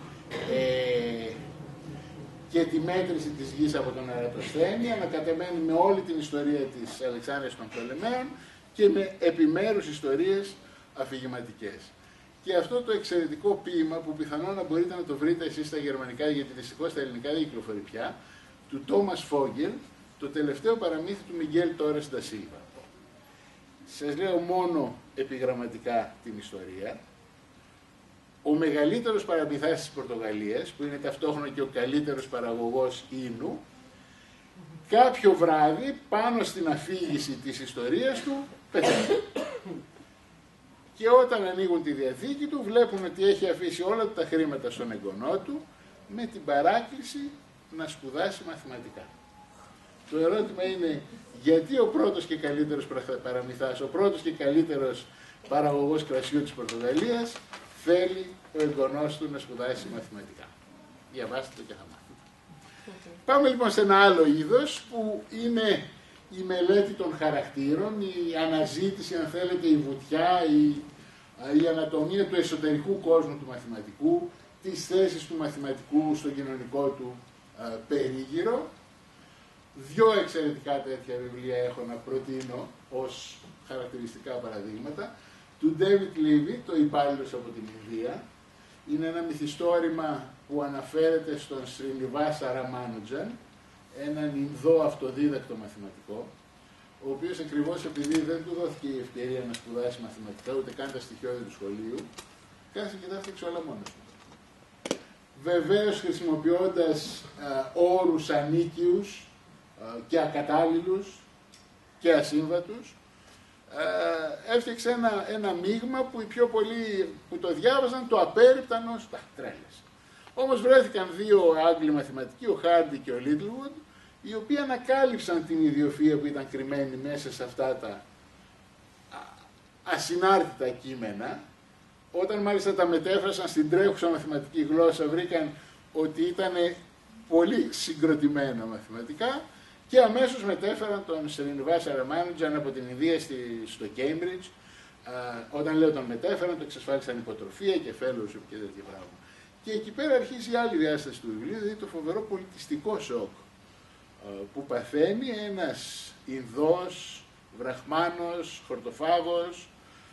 και τη μέτρηση της γης από τον Ερατοσθένη, ανακατεμένη με όλη την ιστορία της Αλεξάνδρειας των Πτολεμαίων και με επιμέρους ιστορίες αφηγηματικές. Και αυτό το εξαιρετικό ποίημα, που πιθανόν να μπορείτε να το βρείτε εσείς στα γερμανικά, γιατί δυστυχώς στα ελληνικά δεν κυκλοφορεί πια, του Τόμας Φόγγελ, το τελευταίο παραμύθι του Μιγγέλ Τόρες ντα Σίλβα. Σας λέω μόνο επιγραμματικά την ιστορία. Ο μεγαλύτερος παραμυθάς της Πορτογαλίας, που είναι ταυτόχρονα και ο καλύτερος παραγωγός ίνου, κάποιο βράδυ πάνω στην αφήγηση της ιστορίας του πεθαίνει. Και όταν ανοίγουν τη διαθήκη του, βλέπουν ότι έχει αφήσει όλα τα χρήματα στον εγγονό του, με την παράκληση να σπουδάσει μαθηματικά. Το ερώτημα είναι, γιατί ο πρώτος και καλύτερος παραμυθάς, ο πρώτος και καλύτερος παραγωγός κρασιού της Πορτογαλίας, θέλει ο εγγονός του να σπουδάσει μαθηματικά. Διαβάστε το και θα μάθετε. Πάμε λοιπόν σε ένα άλλο είδος, που είναι η μελέτη των χαρακτήρων, η αναζήτηση, αν θέλετε, η βουτιά, η ανατομία του εσωτερικού κόσμου του μαθηματικού, τις θέσεις του μαθηματικού στο κοινωνικό του περίγυρο. 2 εξαιρετικά τέτοια βιβλία έχω να προτείνω ως χαρακτηριστικά παραδείγματα. Του David Levy, το Υπάλληλος από την Ινδία. Είναι ένα μυθιστόρημα που αναφέρεται στον Srinivasa Ramanujan, έναν Ινδό αυτοδίδακτο μαθηματικό, ο οποίος ακριβώς επειδή δεν του δόθηκε η ευκαιρία να σπουδάσει μαθηματικά, ούτε καν τα στοιχειώδη του σχολείου, κάθισε και τα έφτιαξε όλα μόνος του. Βεβαίως χρησιμοποιώντας όρους ανίκιους και ακατάλληλους και ασύμβατους, έφτιαξε ένα μείγμα που οι πιο πολλοί που το διάβαζαν το απέρριπταν ως τρέλες. Όμως βρέθηκαν δύο Άγγλοι μαθηματικοί, ο Χάρντι και ο Λίτλγουντ, οι οποίοι ανακάλυψαν την ιδιοφυΐα που ήταν κρυμμένη μέσα σε αυτά τα ασυνάρτητα κείμενα. Όταν μάλιστα τα μετέφρασαν στην τρέχουσα μαθηματική γλώσσα, βρήκαν ότι ήταν πολύ συγκροτημένα μαθηματικά και αμέσως μετέφεραν τον Srinivasa Ramanujan από την Ινδία στο Cambridge. Όταν λέω τον μετέφεραν, το εξασφάλισαν υποτροφία και fellowship και τέτοια πράγματα. Και εκεί πέρα αρχίζει η άλλη διάσταση του βιβλίου, δηλαδή το φοβερό πολιτιστικό σοκ που παθαίνει ένας Ινδός, βραχμάνος, χορτοφάγος,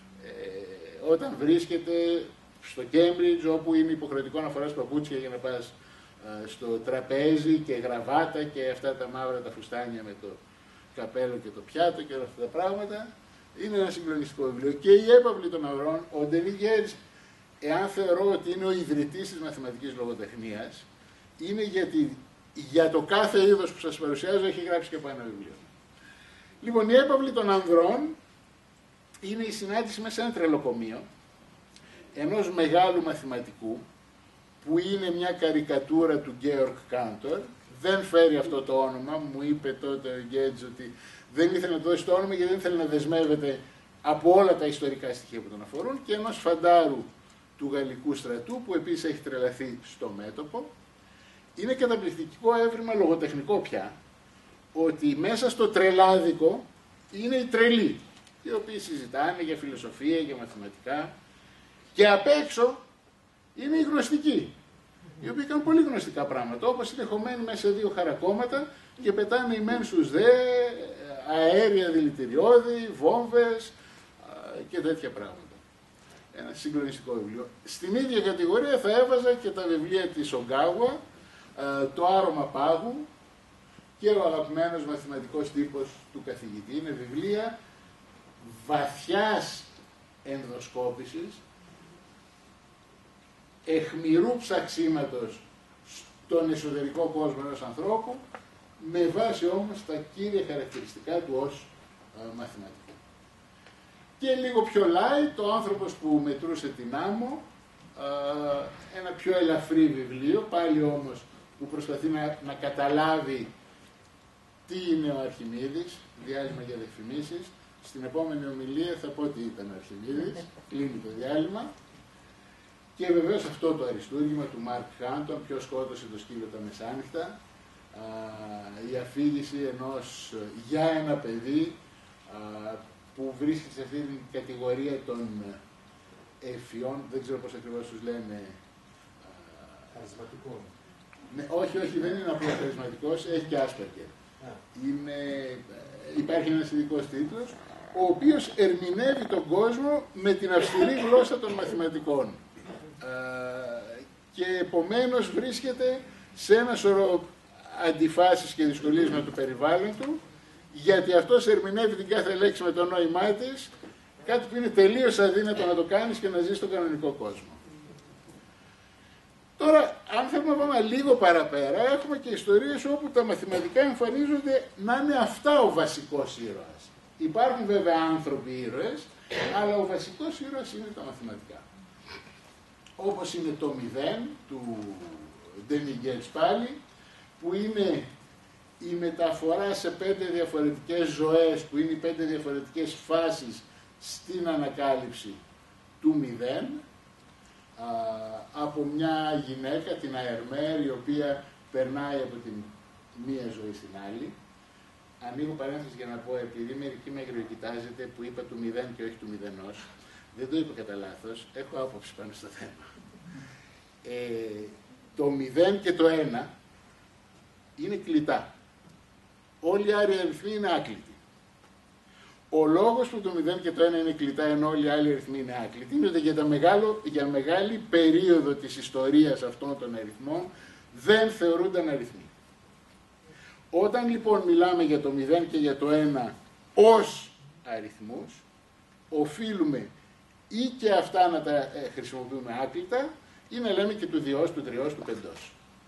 όταν βρίσκεται στο Cambridge, όπου είναι υποχρεωτικό να φοράς παπούτσια για να πας στο τραπέζι και γραβάτα και αυτά τα μαύρα τα φουστάνια με το καπέλο και το πιάτο και όλα αυτά τα πράγματα. Είναι ένα συγκλονιστικό βιβλίο. Και η έπαυλη των αγρών, ο Ντενί Γκέτζ, εάν θεωρώ ότι είναι ο ιδρυτής της μαθηματικής λογοτεχνίας, είναι γιατί για το κάθε είδος που σας παρουσιάζω έχει γράψει και από ένα βιβλίο. Λοιπόν, η έπαυλη των ανδρών είναι η συνάντηση μέσα σε ένα τρελοκομείο ενός μεγάλου μαθηματικού που είναι μια καρικατούρα του Γκέοργκ Κάντορ. Δεν φέρει αυτό το όνομα, μου είπε τότε ο Γκέτζ ότι δεν ήθελε να το δώσει το όνομα γιατί δεν ήθελε να δεσμεύεται από όλα τα ιστορικά στοιχεία που τον αφορούν, και ενός φαντάρου του γαλλικού στρατού που επίσης έχει τρελαθεί στο μέτωπο. Είναι καταπληκτικό έβριμα λογοτεχνικό πια ότι μέσα στο τρελάδικο είναι οι τρελοί, οι οποίοι συζητάνε για φιλοσοφία, για μαθηματικά, και απ' έξω είναι οι γνωστικοί, οι οποίοι κάνουν πολύ γνωστικά πράγματα, όπως είναι χωμένοι μέσα σε δύο χαρακόμματα και πετάνε οι μεν στους δε, αέρια δηλητηριώδη, βόμβες και τέτοια πράγματα. Ένα συγκλονιστικό βιβλίο. Στην ίδια κατηγορία θα έβαζα και τα βιβλία της Ογκάγουα, το Άρωμα Πάγου και ο αγαπημένος μαθηματικός τύπος του καθηγητή. Είναι βιβλία βαθιάς ενδοσκόπησης, αιχμηρού ψαξίματος στον εσωτερικό κόσμο ενός ανθρώπου, με βάση όμως τα κύρια χαρακτηριστικά του ως μαθηματικού. Και λίγο πιο light, ο άνθρωπος που μετρούσε την άμμο, ένα πιο ελαφρύ βιβλίο, πάλι όμως που προσπαθεί να καταλάβει τι είναι ο Αρχιμίδης, διάλειμμα για διαφημίσεις. Στην επόμενη ομιλία θα πω τι ήταν ο Αρχιμίδης, κλείνει το διάλειμμα. Και βεβαίως αυτό το αριστούργημα του Μαρκ Χάντον, ποιος σκότωσε το σκύλο τα μεσάνυχτα, η αφήγηση ενός για ένα παιδί που βρίσκεται σε αυτή την κατηγορία των ευφυών, δεν ξέρω πώς ακριβώς τους λένε. Χαρισματικών. Ναι, όχι, δεν είναι απλώς χαρισματικός, έχει και Asperger. Υπάρχει ένας ειδικός τίτλος, ο οποίος ερμηνεύει τον κόσμο με την αυστηρή γλώσσα των μαθηματικών. Και επομένως βρίσκεται σε ένα σωρό αντιφάσεις και δυσκολίες με το περιβάλλον του, γιατί αυτός ερμηνεύει την κάθε λέξη με το νόημά της, κάτι που είναι τελείως αδύνατο να το κάνεις και να ζεις στον κανονικό κόσμο. Τώρα, αν θέλουμε να πάμε λίγο παραπέρα, έχουμε και ιστορίες όπου τα μαθηματικά εμφανίζονται να είναι αυτά ο βασικός ήρωας. Υπάρχουν βέβαια άνθρωποι ήρωες, αλλά ο βασικός ήρωας είναι τα μαθηματικά. Όπως είναι το 0 του Ντενί Γκέτζ πάλι, που είναι η μεταφορά σε 5 διαφορετικές ζωές, που είναι οι 5 διαφορετικές φάσεις στην ανακάλυψη του 0, από μια γυναίκα, την Αερμέρ, η οποία περνάει από την μία ζωή στην άλλη. Ανοίγω παρένθεση για να πω, επειδή μερικοί με αγριοκοιτάζετε που είπα του 0 και όχι του μηδενός, δεν το είπα κατά λάθος, έχω άποψη πάνω στο θέμα. Το 0 και το 1 είναι κλειτά. Όλοι οι άλλοι αριθμοί είναι άκλητοι. Ο λόγος που το 0 και το 1 είναι κλειτά ενώ όλοι οι άλλοι αριθμοί είναι άκλητοι είναι ότι για μεγάλη περίοδο της ιστορίας αυτών των αριθμών δεν θεωρούνταν αριθμοί. Όταν λοιπόν μιλάμε για το 0 και για το 1 ως αριθμούς, οφείλουμε ή και αυτά να τα χρησιμοποιούμε άκλητα ή να λέμε και του διός, του τριός, του πεντός.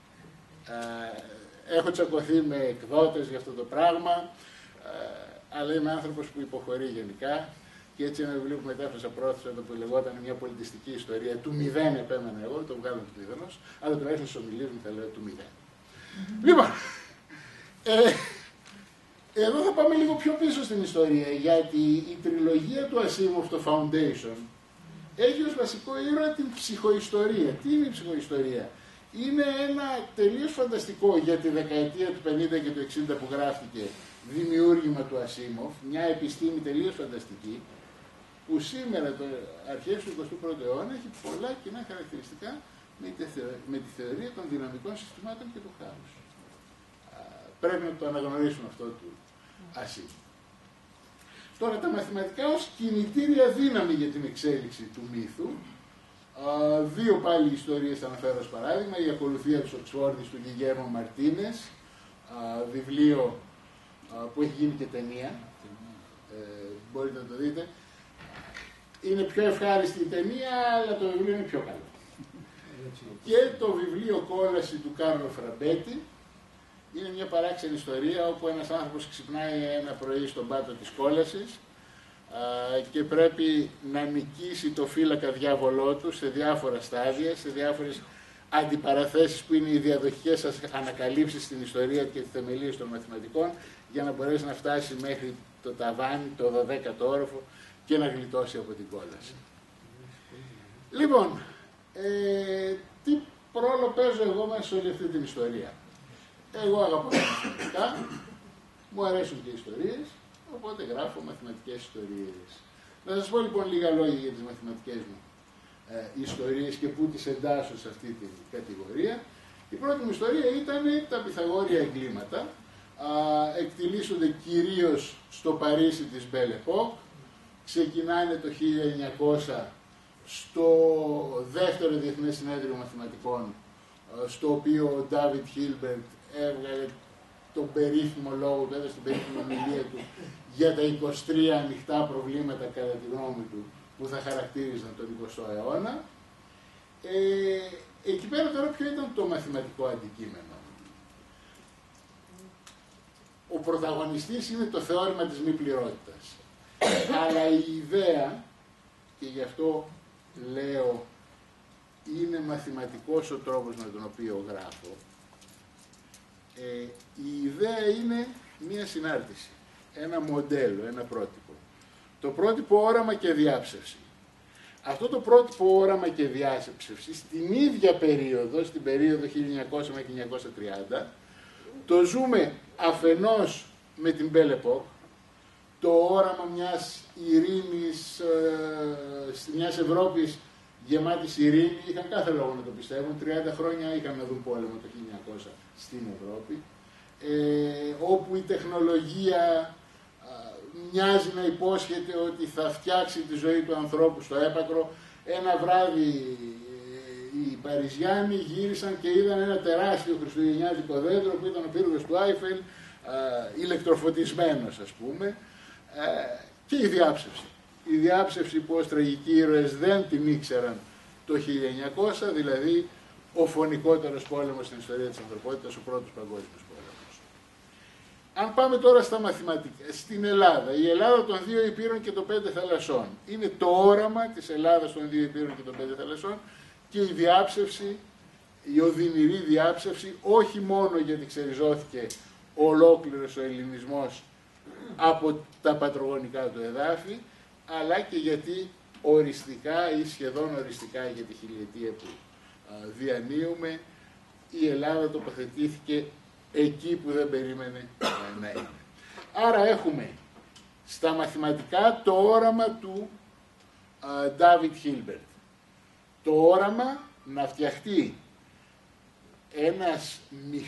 Έχω τσακωθεί με εκδότες για αυτό το πράγμα, αλλά είμαι άνθρωπος που υποχωρεί γενικά και έτσι ένα βιβλίο που μετάφρασα πρόσφατα που λεγόταν μια πολιτιστική ιστορία του 0 επέμενα εγώ, το βγάλω του 0, αλλά τουλάχιστον στις ομιλίες μου θα λέω του 0. Λοιπόν, εδώ θα πάμε λίγο πιο πίσω στην ιστορία, γιατί η τριλογία του Ασίμοφ, το Foundation, έχει ως βασικό ήρωα την ψυχοϊστορία. Τι είναι η ψυχοϊστορία? Είναι ένα τελείως φανταστικό για τη δεκαετία του 50 και του 60 που γράφτηκε δημιούργημα του Ασίμοφ, μια επιστήμη τελείως φανταστική, που σήμερα, το αρχές του 21ου αιώνα, έχει πολλά κοινά χαρακτηριστικά με τη θεωρία των δυναμικών συστημάτων και του χάους. Πρέπει να το αναγνωρίσουμε αυτό του Ασίμοφ. Τώρα, τα μαθηματικά ως κινητήρια δύναμη για την εξέλιξη του μύθου. Δύο πάλι ιστορίες θα αναφέρω ως παράδειγμα. Η ακολουθία της Οξφόρδης του Γιγέρμο Μαρτίνες, βιβλίο που έχει γίνει και ταινία, μπορείτε να το δείτε. Είναι πιο ευχάριστη η ταινία, αλλά το βιβλίο είναι πιο καλό. Και το βιβλίο Κόλαση του Κάρλο Φραμπέτη είναι μια παράξενη ιστορία όπου ένας άνθρωπος ξυπνάει ένα πρωί στον πάτο της κόλασης και πρέπει να νικήσει το φύλακα διάβολό του σε διάφορα στάδια, σε διάφορες αντιπαραθέσεις που είναι οι διαδοχικές ανακαλύψεις στην ιστορία και τις θεμελίες των μαθηματικών για να μπορέσει να φτάσει μέχρι το ταβάνι, το 12ο όροφο και να γλιτώσει από την κόλαση. Λοιπόν, τι ρόλο παίζω εγώ μέσα σε όλη αυτή την ιστορία? Εγώ αγαπώ τα μαθηματικά, μου αρέσουν και οι ιστορίες, οπότε γράφω μαθηματικές ιστορίες. Να σας πω λοιπόν λίγα λόγια για τις μαθηματικές μου ιστορίες και πού τις εντάσσω σε αυτή την κατηγορία. Η πρώτη μου ιστορία ήταν τα Πυθαγόρια εγκλήματα. Εκτιλήσονται κυρίως στο Παρίσι της Belle Époque. Ξεκινάνε το 1900 στο δεύτερο Διεθνές Συνέδριο Μαθηματικών, στο οποίο ο Ντάβιντ Χίλμπερτ έβγαλε τον περίφημο λόγο του, έδωσε την περίφημη ομιλία του για τα 23 ανοιχτά προβλήματα, κατά τη γνώμη του, που θα χαρακτήριζαν τον 20ο αιώνα. Εκεί πέρα τώρα ποιο ήταν το μαθηματικό αντικείμενο? Ο πρωταγωνιστής είναι το θεώρημα της μη πληρότητας. Αλλά η ιδέα, και γι' αυτό λέω είναι μαθηματικός ο τρόπος με τον οποίο γράφω, η ιδέα είναι μία συνάρτηση, ένα μοντέλο, ένα πρότυπο. Το πρότυπο όραμα και διάψευση. Αυτό το πρότυπο όραμα και διάψευση στην ίδια περίοδο, στην περίοδο 1900 με 1930, το ζούμε αφενός με την Belle Époque, το όραμα μιας ειρήνης, μιας Ευρώπης γεμάτης ειρήνη. Είχαν κάθε λόγο να το πιστεύουν. 30 χρόνια είχαν να δουν πόλεμο το 1900 στην Ευρώπη, όπου η τεχνολογία μοιάζει να υπόσχεται ότι θα φτιάξει τη ζωή του ανθρώπου στο έπακρο. Ένα βράδυ οι Παριζιάνοι γύρισαν και είδαν ένα τεράστιο χριστουγεννιάτικο δέντρο που ήταν ο πύργος του Άιφελ, ηλεκτροφωτισμένος ας πούμε, και η διάψευση. Η διάψευση που ως τραγικοί ήρωες δεν την ήξεραν το 1900, δηλαδή ο φωνικότερος πόλεμος στην ιστορία της ανθρωπότητας, ο πρώτος παγκόσμιος πόλεμος. Αν πάμε τώρα στα μαθηματικά, στην Ελλάδα, η Ελλάδα των 2 υπήρων και των 5 θαλασσών. Είναι το όραμα της Ελλάδας των 2 υπήρων και των 5 θαλασσών και η διάψευση, η οδυνηρή διάψευση, όχι μόνο γιατί ξεριζώθηκε ολόκληρος ο ελληνισμός από τα πατρογονικά του εδάφη, αλλά και γιατί οριστικά ή σχεδόν οριστικά για τη χιλιετία που διανύουμε, η Ελλάδα τοποθετήθηκε εκεί που δεν περίμενε να είναι. Άρα έχουμε στα μαθηματικά το όραμα του David Hilbert. Το όραμα να φτιαχτεί ένας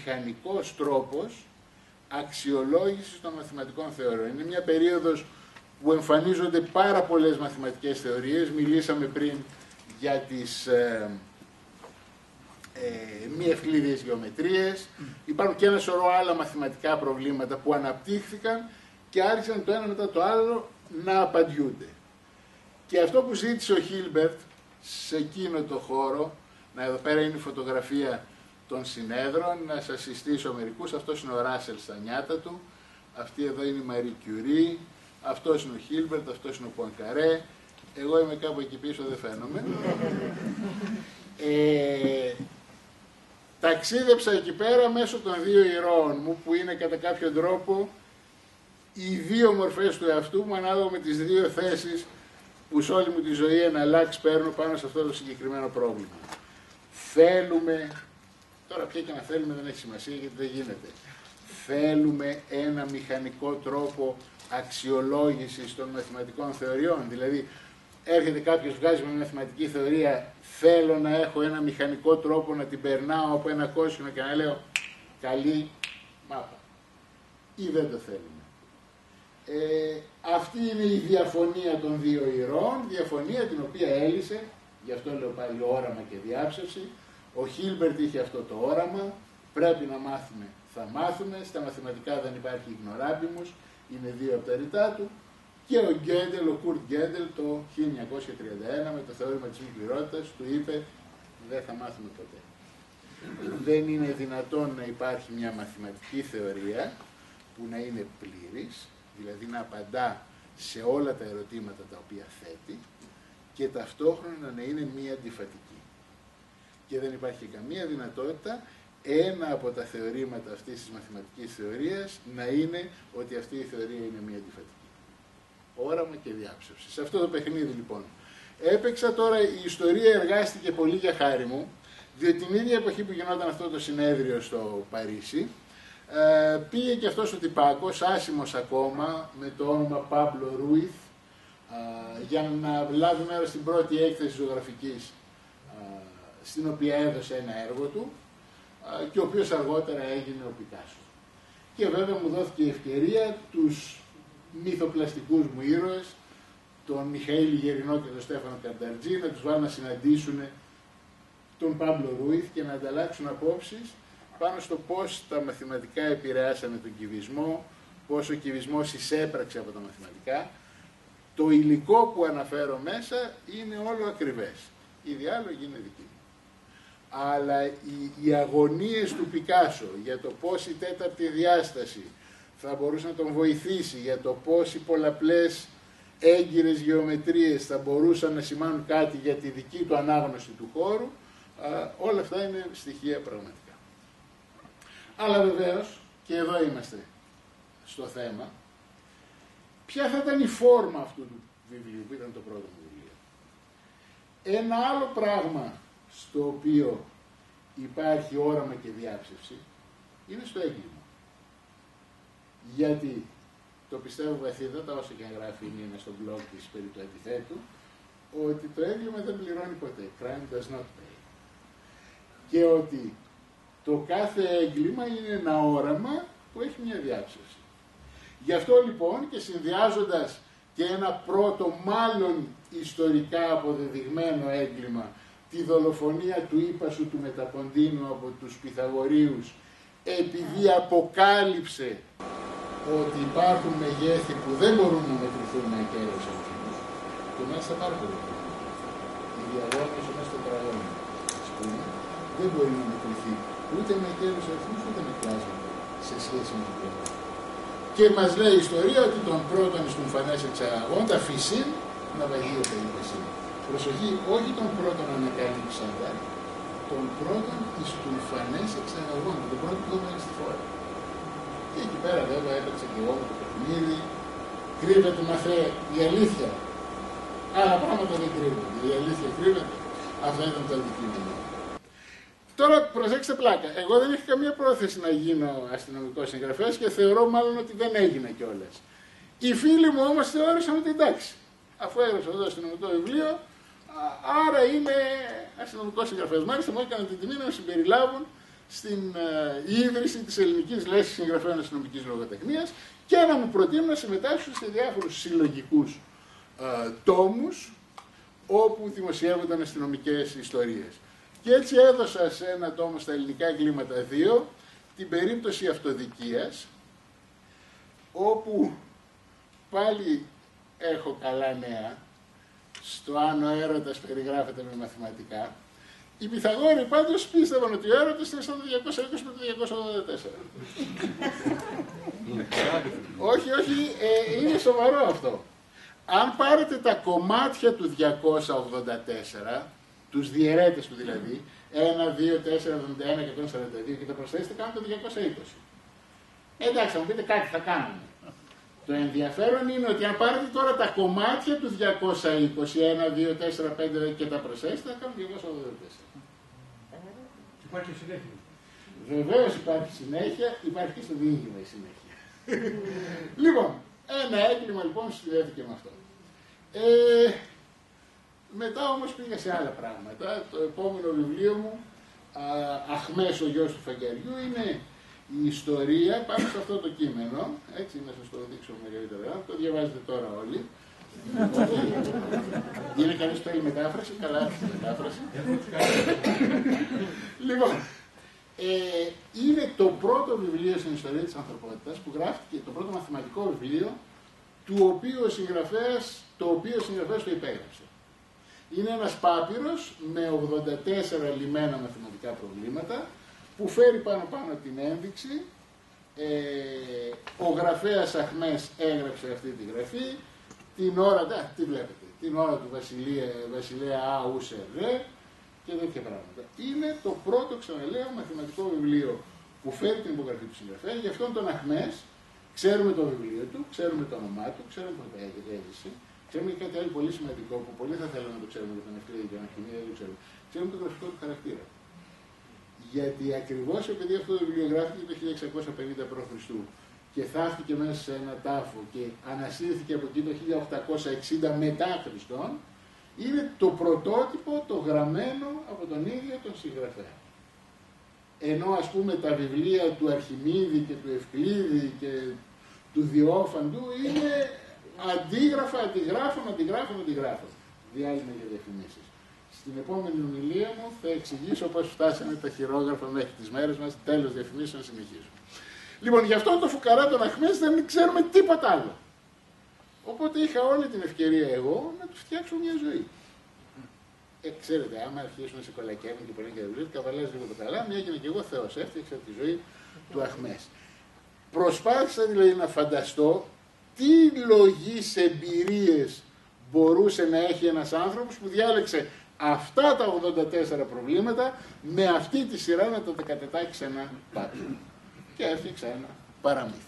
μηχανικός τρόπος αξιολόγησης των μαθηματικών θεωριών. Είναι μια περίοδος που εμφανίζονται πάρα πολλές μαθηματικές θεωρίες. Μιλήσαμε πριν για τις μη ευκλήδιες γεωμετρίες. Υπάρχουν και ένα σωρό άλλα μαθηματικά προβλήματα που αναπτύχθηκαν και άρχισαν το ένα μετά το άλλο να απαντιούνται. Και αυτό που ζήτησε ο Χίλμπερτ σε εκείνο το χώρο, εδώ πέρα είναι η φωτογραφία των συνέδρων, να σας συστήσω μερικούς. Αυτός είναι ο Ράσελ στα νιάτα του, αυτή εδώ είναι η Μαρί Κιουρί, αυτός είναι ο Χίλμπερτ, αυτός είναι ο Πονκαρέ, εγώ είμαι κάπου εκεί πίσω, δεν φαίνομαι. Ταξίδεψα εκεί πέρα μέσω των δύο ηρώων μου, που είναι κατά κάποιο τρόπο οι δύο μορφές του εαυτού μου, ανάλογα με τις δύο θέσεις που σε όλη μου τη ζωή ένα λάξ παίρνω πάνω σε αυτό το συγκεκριμένο πρόβλημα. Θέλουμε, τώρα πια και να θέλουμε δεν έχει σημασία γιατί δεν γίνεται, θέλουμε ένα μηχανικό τρόπο αξιολόγησης των μαθηματικών θεωριών. Δηλαδή, έρχεται κάποιος, βγάζει μια μαθηματική θεωρία, θέλω να έχω ένα μηχανικό τρόπο να την περνάω από ένα κόσκινο και να λέω καλή μάπα. Ή δεν το θέλουμε. Αυτή είναι η διαφωνία των δύο ηρώων, διαφωνία την οποία έλυσε, γι' αυτό λέω πάλι όραμα και διάψευση. Ο Χίλμπερτ είχε αυτό το όραμα, πρέπει να μάθουμε, θα μάθουμε, στα μαθηματικά δεν υπάρχει ignorabimus, είναι δύο από τα ρητά του. Και ο Γκέντελ, ο Κουρτ Γκέντελ, το 1931 με το θεώρημα της μη πληρότητας του είπε δεν θα μάθουμε ποτέ. Δεν είναι δυνατόν να υπάρχει μια μαθηματική θεωρία που να είναι πλήρης, δηλαδή να απαντά σε όλα τα ερωτήματα τα οποία θέτει και ταυτόχρονα να είναι μη αντιφατική. Και δεν υπάρχει καμία δυνατότητα ένα από τα θεωρήματα αυτής της μαθηματικής θεωρίας να είναι ότι αυτή η θεωρία είναι μη αντιφατική. Όραμα και διάψευση. Σε αυτό το παιχνίδι λοιπόν έπαιξα. Τώρα η ιστορία εργάστηκε πολύ για χάρη μου, διότι την ίδια εποχή που γινόταν αυτό το συνέδριο στο Παρίσι, πήγε και αυτός ο τυπάκος, άσημος ακόμα, με το όνομα Παμπλο Ρούιθ, για να λάβει μέρος στην πρώτη έκθεση ζωγραφικής, στην οποία έδωσε ένα έργο του, και ο οποίος αργότερα έγινε ο Πικάσο. Και βέβαια μου δόθηκε η ευκαιρία τους μυθοπλαστικούς μου ήρωες, τον Μιχαήλ Γερινό και τον Στέφανο Κανταρτζή, να τους βάλω να συναντήσουν τον Παμπλο Ρούιθ και να ανταλλάξουν απόψεις πάνω στο πώς τα μαθηματικά επηρεάσανε τον κυβισμό, πώς ο κυβισμός εισέπραξε από τα μαθηματικά. Το υλικό που αναφέρω μέσα είναι όλο ακριβές. Οι διάλογοι είναι δικοί μου. Αλλά οι αγωνίες του Πικάσο για το πώς η τέταρτη διάσταση θα μπορούσε να τον βοηθήσει, για το πώς οι πολλαπλές έγκυρες γεωμετρίες θα μπορούσαν να σημάνουν κάτι για τη δική του ανάγνωση του χώρου, όλα αυτά είναι στοιχεία πραγματικά. Αλλά βεβαίως, και εδώ είμαστε στο θέμα, ποια θα ήταν η φόρμα αυτού του βιβλίου, που ήταν το πρώτο μου βιβλίο. Ένα άλλο πράγμα στο οποίο υπάρχει όραμα και διάψευση είναι στο έγκλημα. Γιατί το πιστεύω βαθύτατα, όσο και αν γράφει η Νίνα στο blog της περί του αντιθέτου, ότι το έγκλημα δεν πληρώνει ποτέ. Crime does not pay. Και ότι το κάθε έγκλημα είναι ένα όραμα που έχει μια διάψευση. Γι' αυτό λοιπόν και συνδυάζοντας και ένα πρώτο μάλλον ιστορικά αποδεδειγμένο έγκλημα, τη δολοφονία του ύπασου του Μεταποντίνου από τους Πυθαγορείους, επειδή αποκάλυψε ότι υπάρχουν μεγέθη που δεν μπορούν να μετρηθούν με ακέραιους αριθμούς, και μέσα πάρα πολύ. Οι διαγώνες μέσα στο τραγώνιο, ας πούμε, δεν μπορεί να μετρηθεί ούτε με ακέραιους αριθμούς ούτε με κλάσματα σε σχέση με την πλευρά. Και μας λέει η ιστορία ότι τον πρώτον εις των φανές εξαγαγόντα φυσίν ναυαγείο περίπτωση. Προσοχή, όχι τον πρώτον ανακαλύψαντα, τον πρώτον εις των φανές εξαγαγόντα, τον πρώτον που έμενε στη φόρα. Και εκεί πέρα βέβαια έπαιξε και όλο το παιχνίδι. Κρύβεται μαθέ η αλήθεια. Άλλα πράγματα δεν κρύβονται. Η αλήθεια κρύβεται. Αυτό ήταν το αντικείμενο. Τώρα προσέξτε πλάκα. Εγώ δεν είχα καμία πρόθεση να γίνω αστυνομικός συγγραφέας και θεωρώ μάλλον ότι δεν έγινα κιόλας. Οι φίλοι μου όμως θεώρησαν ότι εντάξει. Αφού έγραψα εδώ αστυνομικό βιβλίο, άρα είμαι αστυνομικός συγγραφέας. Μάλιστα μου έκαναν την τιμή να με συμπεριλάβουν στην ίδρυση της Ελληνικής Λέσχης Συγγραφέων Αστυνομικής Λογοτεχνίας και να μου προτείνουν να συμμετάσχω σε διάφορους συλλογικούς τόμους όπου δημοσιεύονταν αστυνομικές ιστορίες. Και έτσι έδωσα σε ένα τόμο στα ελληνικά εγκλήματα 2 την περίπτωση αυτοδικίας, όπου πάλι έχω καλά νέα στο αν ο έρωτας περιγράφεται με μαθηματικά. Οι Πυθαγόροι πάντως πίστευαν ότι ο έρωτας είναι σαν το 220 με το 284. Όχι, είναι σοβαρό αυτό. Αν πάρετε τα κομμάτια του 284, τους διαιρέτες του δηλαδή, 1, 2, 4, 71 και 142 και τα προσθέσετε, κάνουν το 220. Εντάξει, θα μου πείτε κάτι θα κάνουμε. Το ενδιαφέρον είναι ότι αν πάρετε τώρα τα κομμάτια του 220, 1, 2, 4, 5 και τα προσθέσετε, θα κάνουν 284. Υπάρχει συνέχεια. Βεβαίως υπάρχει συνέχεια, υπάρχει και στο διήγημα η συνέχεια. Λοιπόν, ένα έγκλημα λοιπόν συνδέθηκε με αυτό. Μετά όμως πήγα σε άλλα πράγματα. Το επόμενο βιβλίο μου, Αχμές ο γιος του φεγγαριού, είναι η ιστορία πάνω σε αυτό το κείμενο. Έτσι, να σας το δείξω μεγαλύτερα. Το διαβάζετε τώρα όλοι. Είναι κανείς που θέλει μετάφραση, καλά έχει μετάφραση. Λοιπόν, είναι το πρώτο βιβλίο στην ιστορία της ανθρωπότητας που γράφτηκε, το πρώτο μαθηματικό βιβλίο, το οποίο ο συγγραφέας το υπέγραψε. Είναι ένας πάπυρος με 84 λυμμένα μαθηματικά προβλήματα που φέρει πάνω την ένδειξη. Ο γραφέας Αχμές έγραψε αυτή τη γραφή την ώρα, τι βλέπετε, την ώρα του βασιλέα Αούσερ και τέτοια πράγματα. Είναι το πρώτο, ξαναλέω, μαθηματικό βιβλίο που φέρει την υπογραφή του συγγραφέα. Γι' αυτόν τον Αχμές ξέρουμε το βιβλίο του, ξέρουμε το όνομά του, ξέρουμε πότε έζησε. Ξέρουμε και κάτι άλλο πολύ σημαντικό που πολύ θα θέλαμε να το ξέρουμε για τον Ευκλήδη και τον Αρχιμίδη, δεν το ξέρουμε. Ξέρουμε το γραφικό του χαρακτήρα. Γιατί ακριβώς επειδή αυτό το βιβλίο γράφτηκε το 1650 π.Χ. και θαύτηκε μέσα σε ένα τάφο και ανασύρθηκε από εκεί το 1860 μετά Χριστόν, είναι το πρωτότυπο, το γραμμένο από τον ίδιο τον συγγραφέα. Ενώ ας πούμε τα βιβλία του Αρχιμίδη και του Ευκλήδη και του Διόφαντου είναι αντίγραφων. Διάλειμμα για διαφημίσεις. Στην επόμενη ομιλία μου θα εξηγήσω πώς φτάσανε τα χειρόγραφα μέχρι τις μέρες μας, τέλος διαφημίσεων, συνεχίζουμε. Λοιπόν, γι' αυτό το φουκαρά τον Αχμές δεν ξέρουμε τίποτα άλλο. Οπότε είχα όλη την ευκαιρία εγώ να του φτιάξω μια ζωή. Ξέρετε, άμα αρχίσουν να σε κολακεύουν και πολύ και δεν καβαλάζει λίγο το καλά, μια έγινε και εγώ Θεός, έφτιαξα τη ζωή του Αχμές. Προσπάθησα δηλαδή να φανταστώ τι λογής εμπειρίες μπορούσε να έχει ένας άνθρωπος που διάλεξε αυτά τα 84 προβλήματα με αυτή τη σειρά να τα κατετάξει σε ένα πάτο. Και έφτιαξα ένα παραμύθι.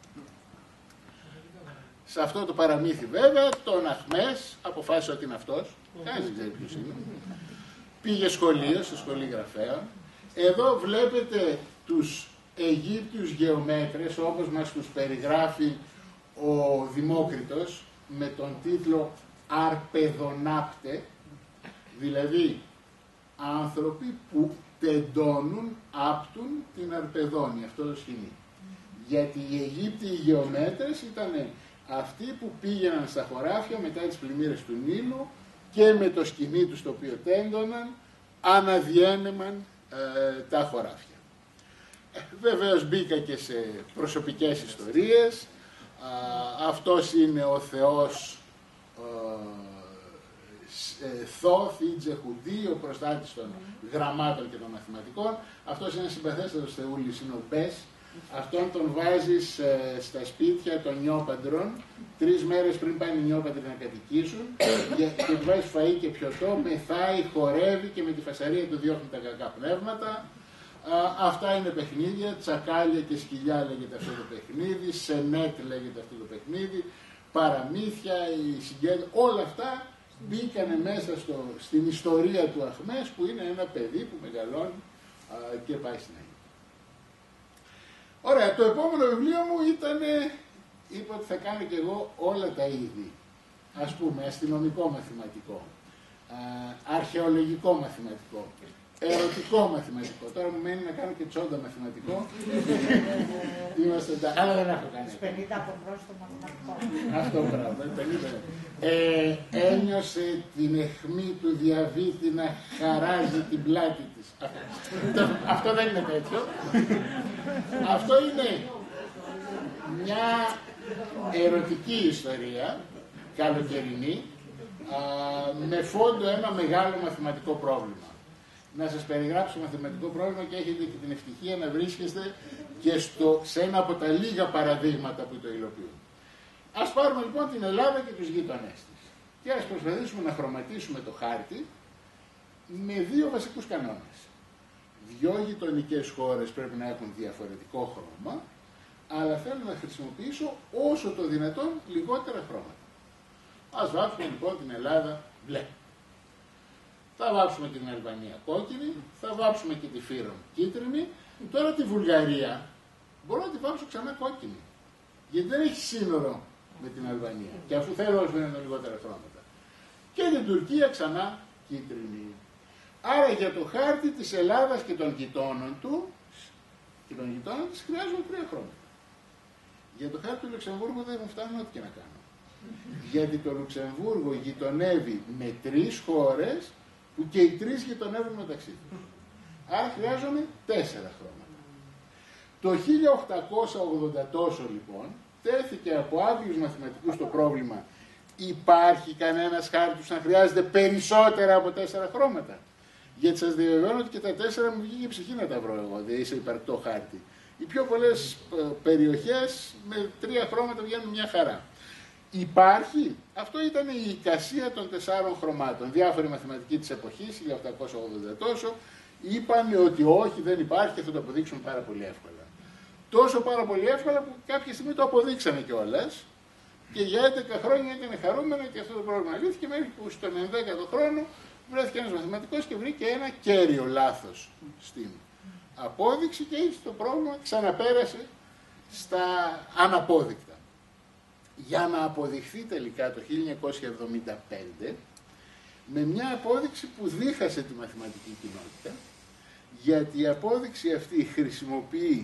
Σε αυτό το παραμύθι βέβαια τον Αχμές αποφάσισε ότι είναι αυτός, κανείς δεν ξέρει ποιος είναι. Πήγε σχολείο, στο σχολείο γραφέων. Εδώ βλέπετε τους Αιγύπτιους γεωμέτρες όπως μας τους περιγράφει ο Δημόκριτος με τον τίτλο Αρπεδονάπτε, δηλαδή άνθρωποι που τεντώνουν, άπτουν την αρπεδόνη, αυτό το σκηνή. Γιατί οι Αιγύπτιοι γεωμέτρες ήταν αυτοί που πήγαιναν στα χωράφια μετά τις πλημμύρες του Νείλου και με το σκηνή τους το οποίο τέντωναν αναδιένεμαν τα χωράφια. Βεβαίως μπήκα και σε προσωπικές ιστορίες. Αυτός είναι ο θεός Θόθ ή Τζεχουντή, ο προστάτης των γραμμάτων και των μαθηματικών. Αυτός είναι συμπαθέστατος θεούλης, είναι ο Μπες. Αυτόν τον βάζεις στα σπίτια των νιόπαντρων 3 μέρες πριν πάνε οι νιόπαντροι να κατοικήσουν και του βάζεις φαΐ και πιωτό, μεθάει, χορεύει και με τη φασαρία του διώχνει τα κακά πνεύματα. Αυτά είναι παιχνίδια, τσακάλια και σκυλιά λέγεται αυτό το παιχνίδι, σενέτ λέγεται αυτό το παιχνίδι, παραμύθια, η συγκέντρωση, όλα αυτά μπήκανε μέσα στην ιστορία του Αχμές που είναι ένα παιδί που μεγαλώνει και πάει στην Αίγυπτο. Ωραία, το επόμενο βιβλίο μου είπα ότι θα κάνω και εγώ όλα τα είδη. Ας πούμε, αστυνομικό μαθηματικό, αρχαιολογικό μαθηματικό, ερωτικό μαθηματικό. Τώρα μου μένει να κάνω και τσόντα μαθηματικό. Είμαστε εντάξει. Αλλά δεν έχω κάνει. 50 από μπρος στο μαθηματικό. Αυτό πράγμα, 50. Ένιωσε την αιχμή του διαβήτη να χαράζει την πλάτη της. Αυτό δεν είναι τέτοιο. Αυτό είναι μια ερωτική ιστορία, καλοκαιρινή, με φόντο ένα μεγάλο μαθηματικό πρόβλημα. Να σας περιγράψω μαθηματικό πρόβλημα και έχετε και την ευτυχία να βρίσκεστε και σε ένα από τα λίγα παραδείγματα που το υλοποιούν. Ας πάρουμε λοιπόν την Ελλάδα και τους γείτονές της και ας προσπαθήσουμε να χρωματίσουμε το χάρτη με δύο βασικούς κανόνες. Δύο γειτονικές χώρες πρέπει να έχουν διαφορετικό χρώμα, αλλά θέλω να χρησιμοποιήσω όσο το δυνατόν λιγότερα χρώματα. Ας βάψουμε λοιπόν την Ελλάδα μπλε. Θα βάψουμε την Αλβανία κόκκινη, θα βάψουμε και τη Φύρον κίτρινη. Τώρα τη Βουλγαρία μπορώ να τη βάψω ξανά κόκκινη. Γιατί δεν έχει σύνορο με την Αλβανία. Και αφού θέλω όσο είναι λιγότερα χρώματα. Και την Τουρκία ξανά κίτρινη. Άρα για το χάρτη της Ελλάδας και των γειτόνων του και των γειτόνων της χρειάζομαι τρία χρώματα. Για το χάρτη του Λουξεμβούργου δεν μου φτάνουν ό,τι και να κάνω. Γιατί το Λουξεμβούργο γειτονεύει με τρεις χώρες που και οι τρεις γειτονεύουν μεταξύ τους. Άρα χρειάζομαι 4 χρώματα. Το 1880 τόσο λοιπόν τέθηκε από Άγγλους μαθηματικούς το πρόβλημα: υπάρχει κανένας χάρτης να χρειάζεται περισσότερα από 4 χρώματα? Γιατί σας διαβεβαιώνω ότι και τα 4 μου βγήκε η ψυχή να τα βρω εγώ, δηλαδή σε υπαρκτό χάρτη. Οι πιο πολλές περιοχές με 3 χρώματα βγαίνουν μια χαρά. Υπάρχει. Αυτό ήταν η εικασία των 4 χρωμάτων. Διάφοροι μαθηματικοί της εποχής, 1880 τόσο, είπαν ότι όχι, δεν υπάρχει και θα το αποδείξουμε πάρα πολύ εύκολα. Τόσο πάρα πολύ εύκολα που κάποια στιγμή το αποδείξανε κιόλας και για 11 χρόνια ήταν χαρούμενο και αυτό το πρόβλημα λύθηκε, μέχρι που στον 11ο χρόνο βρέθηκε ένας μαθηματικός και βρήκε ένα κέριο λάθος στην απόδειξη και έτσι το πρόβλημα ξαναπέρασε στα αναπόδεικτα. Για να αποδειχθεί τελικά το 1975 με μια απόδειξη που δίχασε τη μαθηματική κοινότητα, γιατί η απόδειξη αυτή χρησιμοποιεί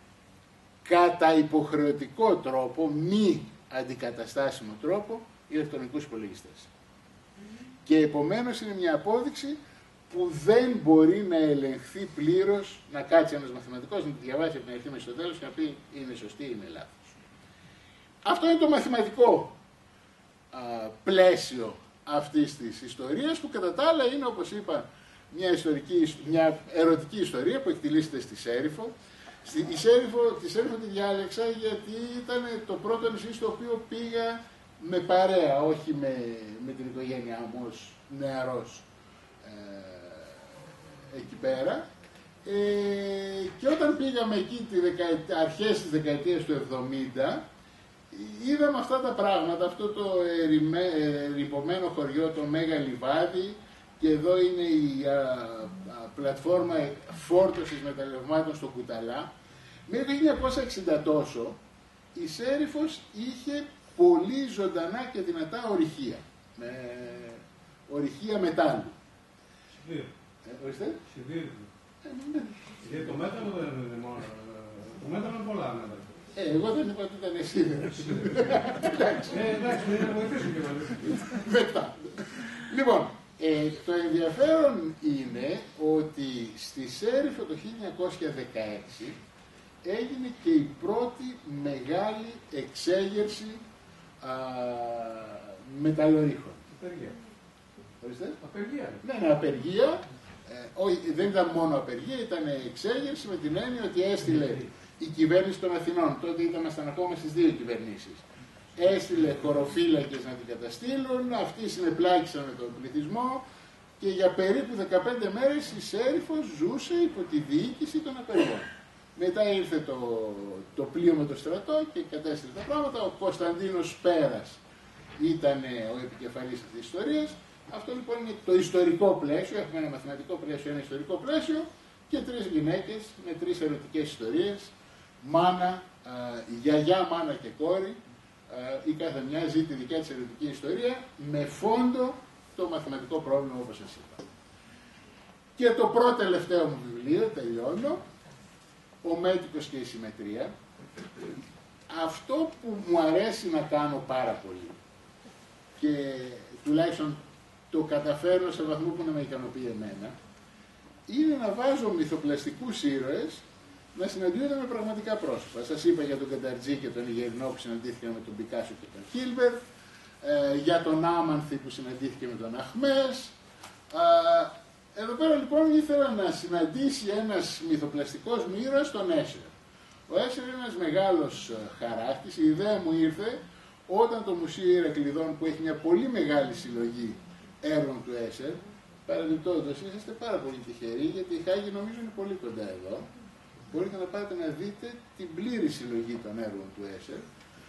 κατά υποχρεωτικό τρόπο, μη αντικαταστάσιμο τρόπο, ηλεκτρονικούς υπολογιστές. Και επομένως είναι μια απόδειξη που δεν μπορεί να ελεγχθεί πλήρως, να κάτσει ένας μαθηματικός, να τη διαβάσει από την αρχή μέχρι στο τέλος και να πει είναι σωστή ή είναι λάθος. Αυτό είναι το μαθηματικό πλαίσιο αυτής της ιστορίας, που κατά τα άλλα είναι, όπως είπα, μια ερωτική ιστορία που εκτιλήσεται στη Σέριφο. Τη Σέριφο τη διάλεξα γιατί ήταν το πρώτο νησί στο οποίο πήγα με παρέα, όχι με την οικογένειά μου ως νεαρός εκεί πέρα. Και όταν πήγαμε εκεί αρχές της δεκαετίας του 70, είδαμε αυτά τα πράγματα, αυτό το ρυπωμένο χωριό, το Μέγα Λιβάδι, και εδώ είναι η πλατφόρμα φόρτωσης μεταλλευμάτων στο Κουταλά. Μέχρι το 1960 τόσο, η Σέριφος είχε πολύ ζωντανά και δυνατά ορυχεία, με ορυχεία μετάλλου. Σιδήρου. Ορίστε. Σιδήρου. Γιατί το μέταλλο δεν είναι μόνο. Το μέταλλο είναι πολλά μέταλλα. Εγώ δεν είπα ότι ήταν σίδερος. Εντάξει, δεν είναι βοηθήσω και μαζί. Μετά. Λοιπόν, το ενδιαφέρον είναι ότι στη Σέριφο το 1916 έγινε και η πρώτη μεγάλη εξέγερση μεταλλορύχων. Απεργία. Ορίστε. Απεργία. Ναι, απεργία. Όχι, δεν ήταν μόνο απεργία, ήταν εξέγερση με την έννοια ότι έστειλε η κυβέρνηση των Αθηνών. Τότε ήμασταν ακόμα στις δύο κυβερνήσεις. Έστειλε χωροφύλακες να την καταστήλουν, αυτοί συνεπλάκησαν με τον πληθυσμό και για περίπου 15 μέρες η Σέριφος ζούσε υπό τη διοίκηση των απεργών. Μετά ήρθε το πλοίο με το στρατό και κατέστηλε τα πράγματα. Ο Κωνσταντίνος Πέρας ήταν ο επικεφαλής αυτής της ιστορίας. Αυτό λοιπόν είναι το ιστορικό πλαίσιο. Έχουμε ένα μαθηματικό πλαίσιο, ένα ιστορικό πλαίσιο και 3 γυναίκες με 3 ερωτικές ιστορίες. Μάνα, γιαγιά, μάνα και κόρη. Η κάθε μια ζει τη δικιά της ερωτική ιστορία με φόντο το μαθηματικό πρόβλημα, όπως σας είπα. Και το πρώτο τελευταίο μου βιβλίο, τελειώνω, ο Μέτικος και η συμμετρία. Αυτό που μου αρέσει να κάνω πάρα πολύ και τουλάχιστον το καταφέρω σε βαθμό που να με ικανοποιεί εμένα, είναι να βάζω μυθοπλαστικούς ήρωες να συναντιούνται με πραγματικά πρόσωπα. Σας είπα για τον Κανταρτζή και τον Ιγερινό που συναντήθηκαν με τον Πικάσο και τον Χίλμπερ, για τον Άμανθη που συναντήθηκε με τον Αχμές. Εδώ πέρα λοιπόν ήθελα να συναντήσει ένας μυθοπλαστικός μου ήρωας τον Έσερ. Ο Έσερ είναι ένας μεγάλος χαράκτης. Η ιδέα μου ήρθε όταν το Μουσείο Ηρακλειδών, που έχει μια πολύ μεγάλη συλλογή έργων του Έσερ, παραδειγματος, είσαστε πάρα πολύ τυχεροί, γιατί η Χάγη νομίζω είναι πολύ κοντά εδώ. Μπορείτε να πάτε να δείτε την πλήρη συλλογή των έργων του Έσερ.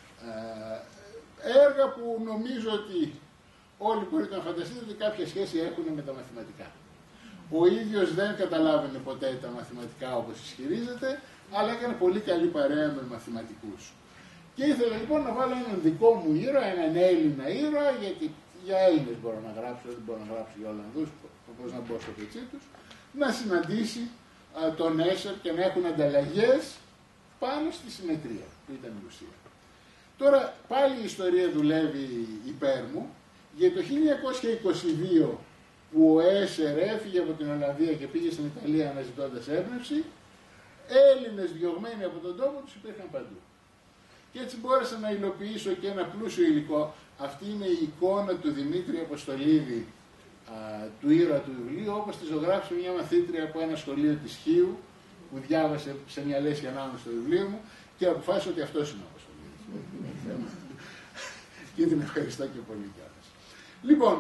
Έργα που νομίζω ότι όλοι μπορείτε να φανταστείτε ότι κάποια σχέση έχουν με τα μαθηματικά. Ο ίδιος δεν καταλάβαινε ποτέ τα μαθηματικά όπως ισχυρίζεται, αλλά έκανε πολύ καλή παρέα με μαθηματικούς. Και ήθελα λοιπόν να βάλω έναν δικό μου ήρωα, έναν Έλληνα ήρωα, γιατί για Έλληνες μπορώ να γράψω, δεν μπορώ να γράψω για Ολλανδούς, όπως να μπω στο πετσί τους, να συναντήσει τον Έσερ και να έχουν ανταλλαγές πάνω στη συμμετρία, που ήταν η ουσία. Τώρα πάλι η ιστορία δουλεύει υπέρ μου, γιατί το 1922 που ο Έσερ έφυγε από την Ολλανδία και πήγε στην Ιταλία αναζητώντας έμπνευση, Έλληνες διωγμένοι από τον τόπο τους υπήρχαν παντού. Και έτσι μπόρεσα να υλοποιήσω και ένα πλούσιο υλικό. Αυτή είναι η εικόνα του Δημήτρη Αποστολίδη, του ήρωα του βιβλίου, όπως τη ζωγράφησε μια μαθήτρια από ένα σχολείο της Χίου, που διάβασε σε μια λέσχη ανάμεσα στο βιβλίο μου και αποφάσισε ότι αυτός είναι ο Αποστολίδης. Και την ευχαριστώ και πολύ κιόλας. Λοιπόν,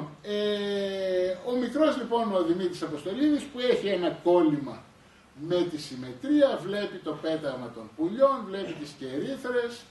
ο μικρός λοιπόν ο Δημήτρης Αποστολίδης, που έχει ένα κόλλημα με τη συμμετρία, βλέπει το πέταγμα των πουλιών, βλέπει τις κερίθρες,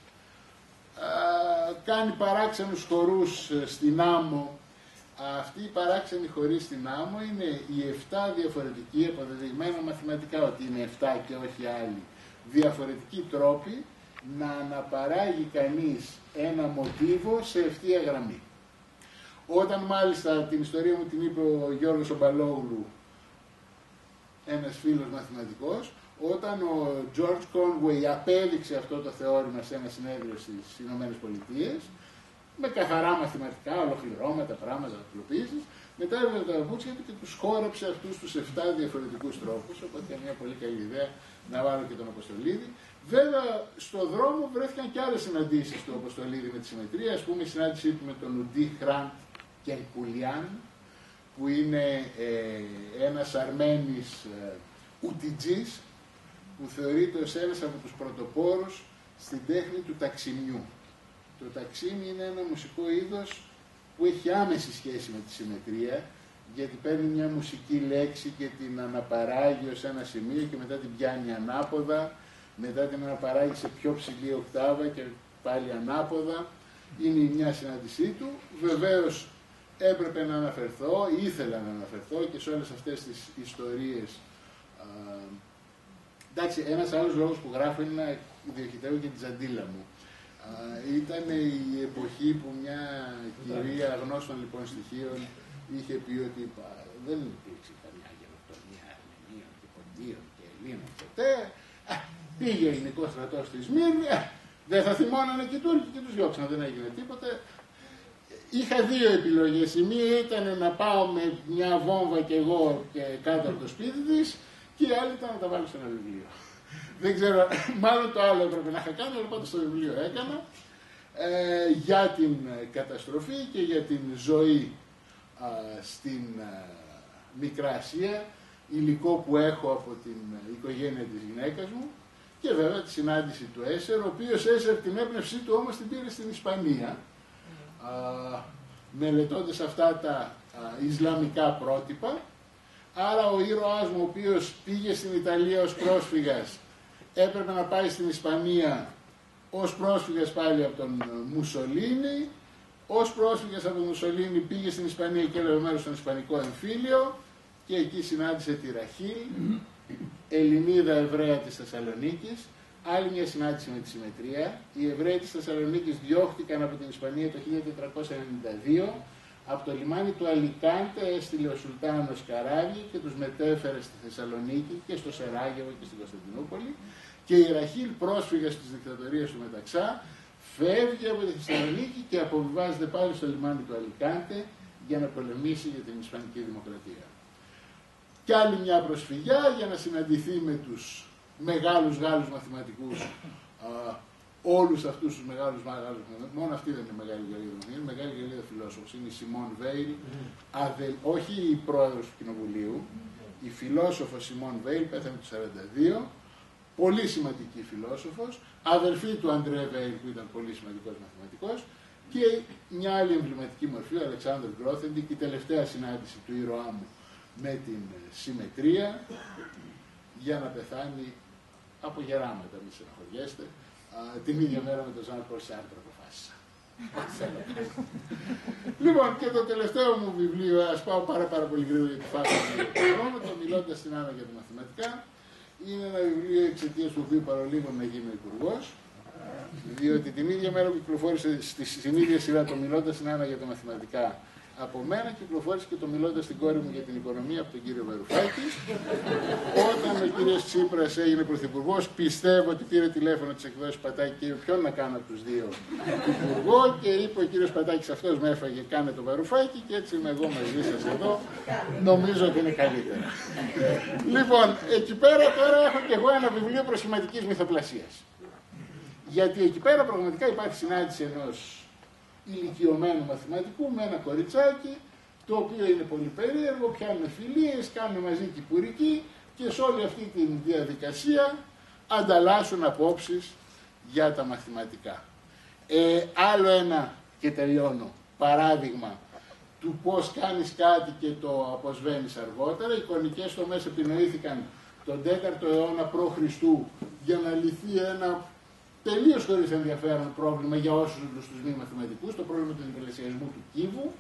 κάνει παράξενους χορούς στην άμμο. Αυτοί οι παράξενοι χοροί στην άμμο είναι οι 7 διαφορετικοί, αποδεδειγμένα μαθηματικά ότι είναι 7 και όχι άλλοι, διαφορετικοί τρόποι να αναπαράγει κανείς ένα μοτίβο σε ευθεία γραμμή. Όταν μάλιστα την ιστορία μου την είπε ο Γιώργος Ομπαλόγλου, ένας φίλος μαθηματικός, όταν ο George Conway απέδειξε αυτό το θεώρημα σε ένα συνέδριο στις Ηνωμένες Πολιτείες, με καθαρά μαθηματικά, ολοκληρώματα, πράγματα, απλοποίησεις, μετά έβγαλε τα παπούτσια του και τους χόρεψε αυτούς τους 7 διαφορετικούς τρόπους, οπότε ήταν μια πολύ καλή ιδέα να βάλω και τον Αποστολίδη. Βέβαια, στον δρόμο βρέθηκαν και άλλες συναντήσεις του Αποστολίδη με τη συμμετρία, ας πούμε η συνάντησή του με τον Ουντί Χραντ και Κουλιάν, που είναι ένας Αρμένης ουτιτζής, που θεωρείται ως ένας από τους πρωτοπόρους στην τέχνη του ταξιμιού. Το ταξίμι είναι ένα μουσικό είδος που έχει άμεση σχέση με τη συμμετρία, γιατί παίρνει μια μουσική λέξη και την αναπαράγει ως ένα σημείο και μετά την πιάνει ανάποδα, μετά την αναπαράγει σε πιο ψηλή οκτάβα και πάλι ανάποδα. Είναι μια συνάντησή του. Βεβαίως έπρεπε να αναφερθώ, ήθελα να αναφερθώ και σε όλες αυτές τις ιστορίες. Εντάξει, ένας άλλος λόγος που γράφω είναι να διοχετεύω και τη ζαντίλα μου. Ήταν η εποχή που μια κυρία γνώστων λοιπόν στοιχείων είχε πει ότι δεν υπήρξε καμιά γενοκτονία Αρμενίων και Ποντίων και Ελλήνων ποτέ. Πήγε ο ελληνικός στρατός στη Σμύρνη, δεν θα θυμώνανε και οι Τούρκοι και τους διώξαν, δεν έγινε τίποτε. Είχα δύο επιλογές. Η μία ήταν να πάω με μια βόμβα και εγώ και κάτω από το σπίτι της, και η άλλη ήταν να τα βάλω σε ένα βιβλίο. Δεν ξέρω, μάλλον το άλλο έπρεπε να είχα κάνει, αλλά πάντως το βιβλίο έκανα για την καταστροφή και για την ζωή στην Μικρά Ασία, υλικό που έχω από την οικογένεια της γυναίκας μου και βέβαια τη συνάντηση του Έσερ, ο οποίος Έσερ την έμπνευσή του όμως την πήρε στην Ισπανία, μελετώντας αυτά τα Ισλαμικά πρότυπα. Άρα ο ήρωάς μου, ο οποίος πήγε στην Ιταλία ως πρόσφυγας, έπρεπε να πάει στην Ισπανία ως πρόσφυγας πάλι από τον Μουσολίνι. Ως πρόσφυγας από τον Μουσολίνι πήγε στην Ισπανία και έλαβε μέρος στον Ισπανικό εμφύλιο και εκεί συνάντησε τη Ραχήλ, Ελληνίδα Εβραία της Θεσσαλονίκης. Άλλη μια συνάντηση με τη συμμετρία. Οι Εβραίοι της Θεσσαλονίκης διώχτηκαν από την Ισπανία το 1492, Από το λιμάνι του Αλικάντε έστειλε ο Σουλτάνος καράβι και τους μετέφερε στη Θεσσαλονίκη και στο Σεράγεβο και στην Κωνσταντινούπολη. Και η Ραχήλ, πρόσφυγας της δικτατορίας του Μεταξά, φεύγει από τη Θεσσαλονίκη και αποβιβάζεται πάλι στο λιμάνι του Αλικάντε για να πολεμήσει για την Ισπανική Δημοκρατία. Και άλλη μια προσφυγιά για να συναντηθεί με τους μεγάλους Γάλλους μαθηματικούς, όλους αυτούς τους μεγάλους μόνο αυτή δεν είναι μεγάλη Γαλλίδα, είναι μεγάλη Γαλλίδα φιλόσοφος, είναι η Σιμών Βέιλ, όχι η πρόεδρος του Κοινοβουλίου, η φιλόσοφος Σιμών Βέιλ, πέθανε το 1942, πολύ σημαντική φιλόσοφος, αδερφή του Αντρέ Βέιλ που ήταν πολύ σημαντικός μαθηματικός, και μια άλλη εμβληματική μορφή, ο Αλεξάνδρ Γκρόθεντι, και η τελευταία συνάντηση του ήρωά μου με την συμμετρία, για να πεθάνει από γεράματα, μη στεναχωριέστε, την ίδια μέρα με τον Ζαν Πολ Σάρτρ αποφάσισα. Λοιπόν, και το τελευταίο μου βιβλίο, ας πάω πάρα πολύ γρήγορα γιατί φάγαμε το χρόνο, το «Μιλώντας στην Άννα για τα μαθηματικά», είναι ένα βιβλίο εξαιτίας του οποίου παρολίγο να γίνω υπουργός, διότι την ίδια μέρα που κυκλοφόρησε στην ίδια σειρά το «Μιλώντας στην Άννα για τα μαθηματικά» από μένα, κυκλοφόρησε και το «Μιλώντας στην κόρη μου για την οικονομία» από τον κύριο Βαρουφάκη. Όταν ο κύριος Τσίπρας έγινε πρωθυπουργός, πιστεύω ότι πήρε τηλέφωνο της εκδόσης Πατάκη και είπε ποιον να κάνω από τους δύο υπουργό, και είπε ο κύριος Πατάκης, αυτός με έφαγε, κάνε το Βαρουφάκη, και έτσι είμαι εγώ μαζί σας εδώ. Νομίζω ότι είναι καλύτερα. Λοιπόν, εκεί πέρα τώρα έχω και εγώ ένα βιβλίο προσχηματικής μυθοπλασίας. Γιατί εκεί πέρα πραγματικά υπάρχει συνάντηση ενός ηλικιωμένου μαθηματικού με ένα κοριτσάκι, το οποίο είναι πολύ περίεργο, πιάνουν φιλίες, κάνουν μαζί κυπουρική και σε όλη αυτή τη διαδικασία ανταλλάσσουν απόψεις για τα μαθηματικά. Άλλο ένα, και τελειώνω, παράδειγμα του πώς κάνεις κάτι και το αποσβαίνεις αργότερα. Οι εικονικές τομές επινοήθηκαν τον 4ο αιώνα π.Χ. για να λυθεί ένα τελείως χωρίς ενδιαφέρον πρόβλημα για όσους τους μη μαθηματικούς, το πρόβλημα του διπλασιασμού του κύβου.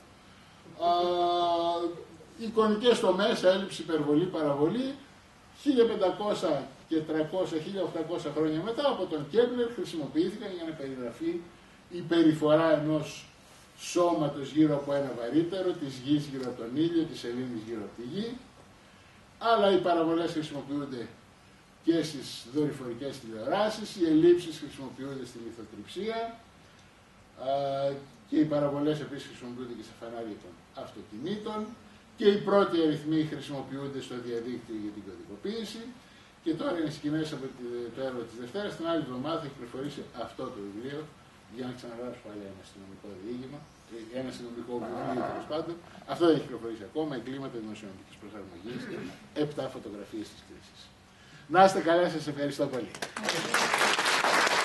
Εικονικές τομές, έλλειψη, υπερβολή, παραβολή, 1500 και 300-1800 χρόνια μετά από τον Κέμπλερ χρησιμοποιήθηκαν για να περιγραφεί η περιφορά ενός σώματος γύρω από ένα βαρύτερο, της γης γύρω από τον ήλιο, της σελήνης γύρω από τη γη. Αλλά οι παραβολές χρησιμοποιούνται και στις δορυφορικές τηλεοράσεις, οι ελλείψεις χρησιμοποιούνται στη λιθοτριψία και οι παραβολές επίσης χρησιμοποιούνται και σε φανάρια των αυτοκινήτων και οι πρώτοι αριθμοί χρησιμοποιούνται στο διαδίκτυο για την κωδικοποίηση. Και τώρα είναι σκηνές από το έργο της Δευτέρας. Την άλλη εβδομάδα θα κυκλοφορήσει αυτό το βιβλίο για να ξαναγράψω πάλι ένα αστυνομικό διήγημα, ένα αστυνομικό βιβλίο τέλος πάντων. Αυτό δεν έχει κυκλοφορήσει ακόμα. Εγκλήματα δημοσιονομικής προσαρμογής, 7 φωτογραφίες της κρίσης. Να είστε καλά, σας ευχαριστώ πολύ.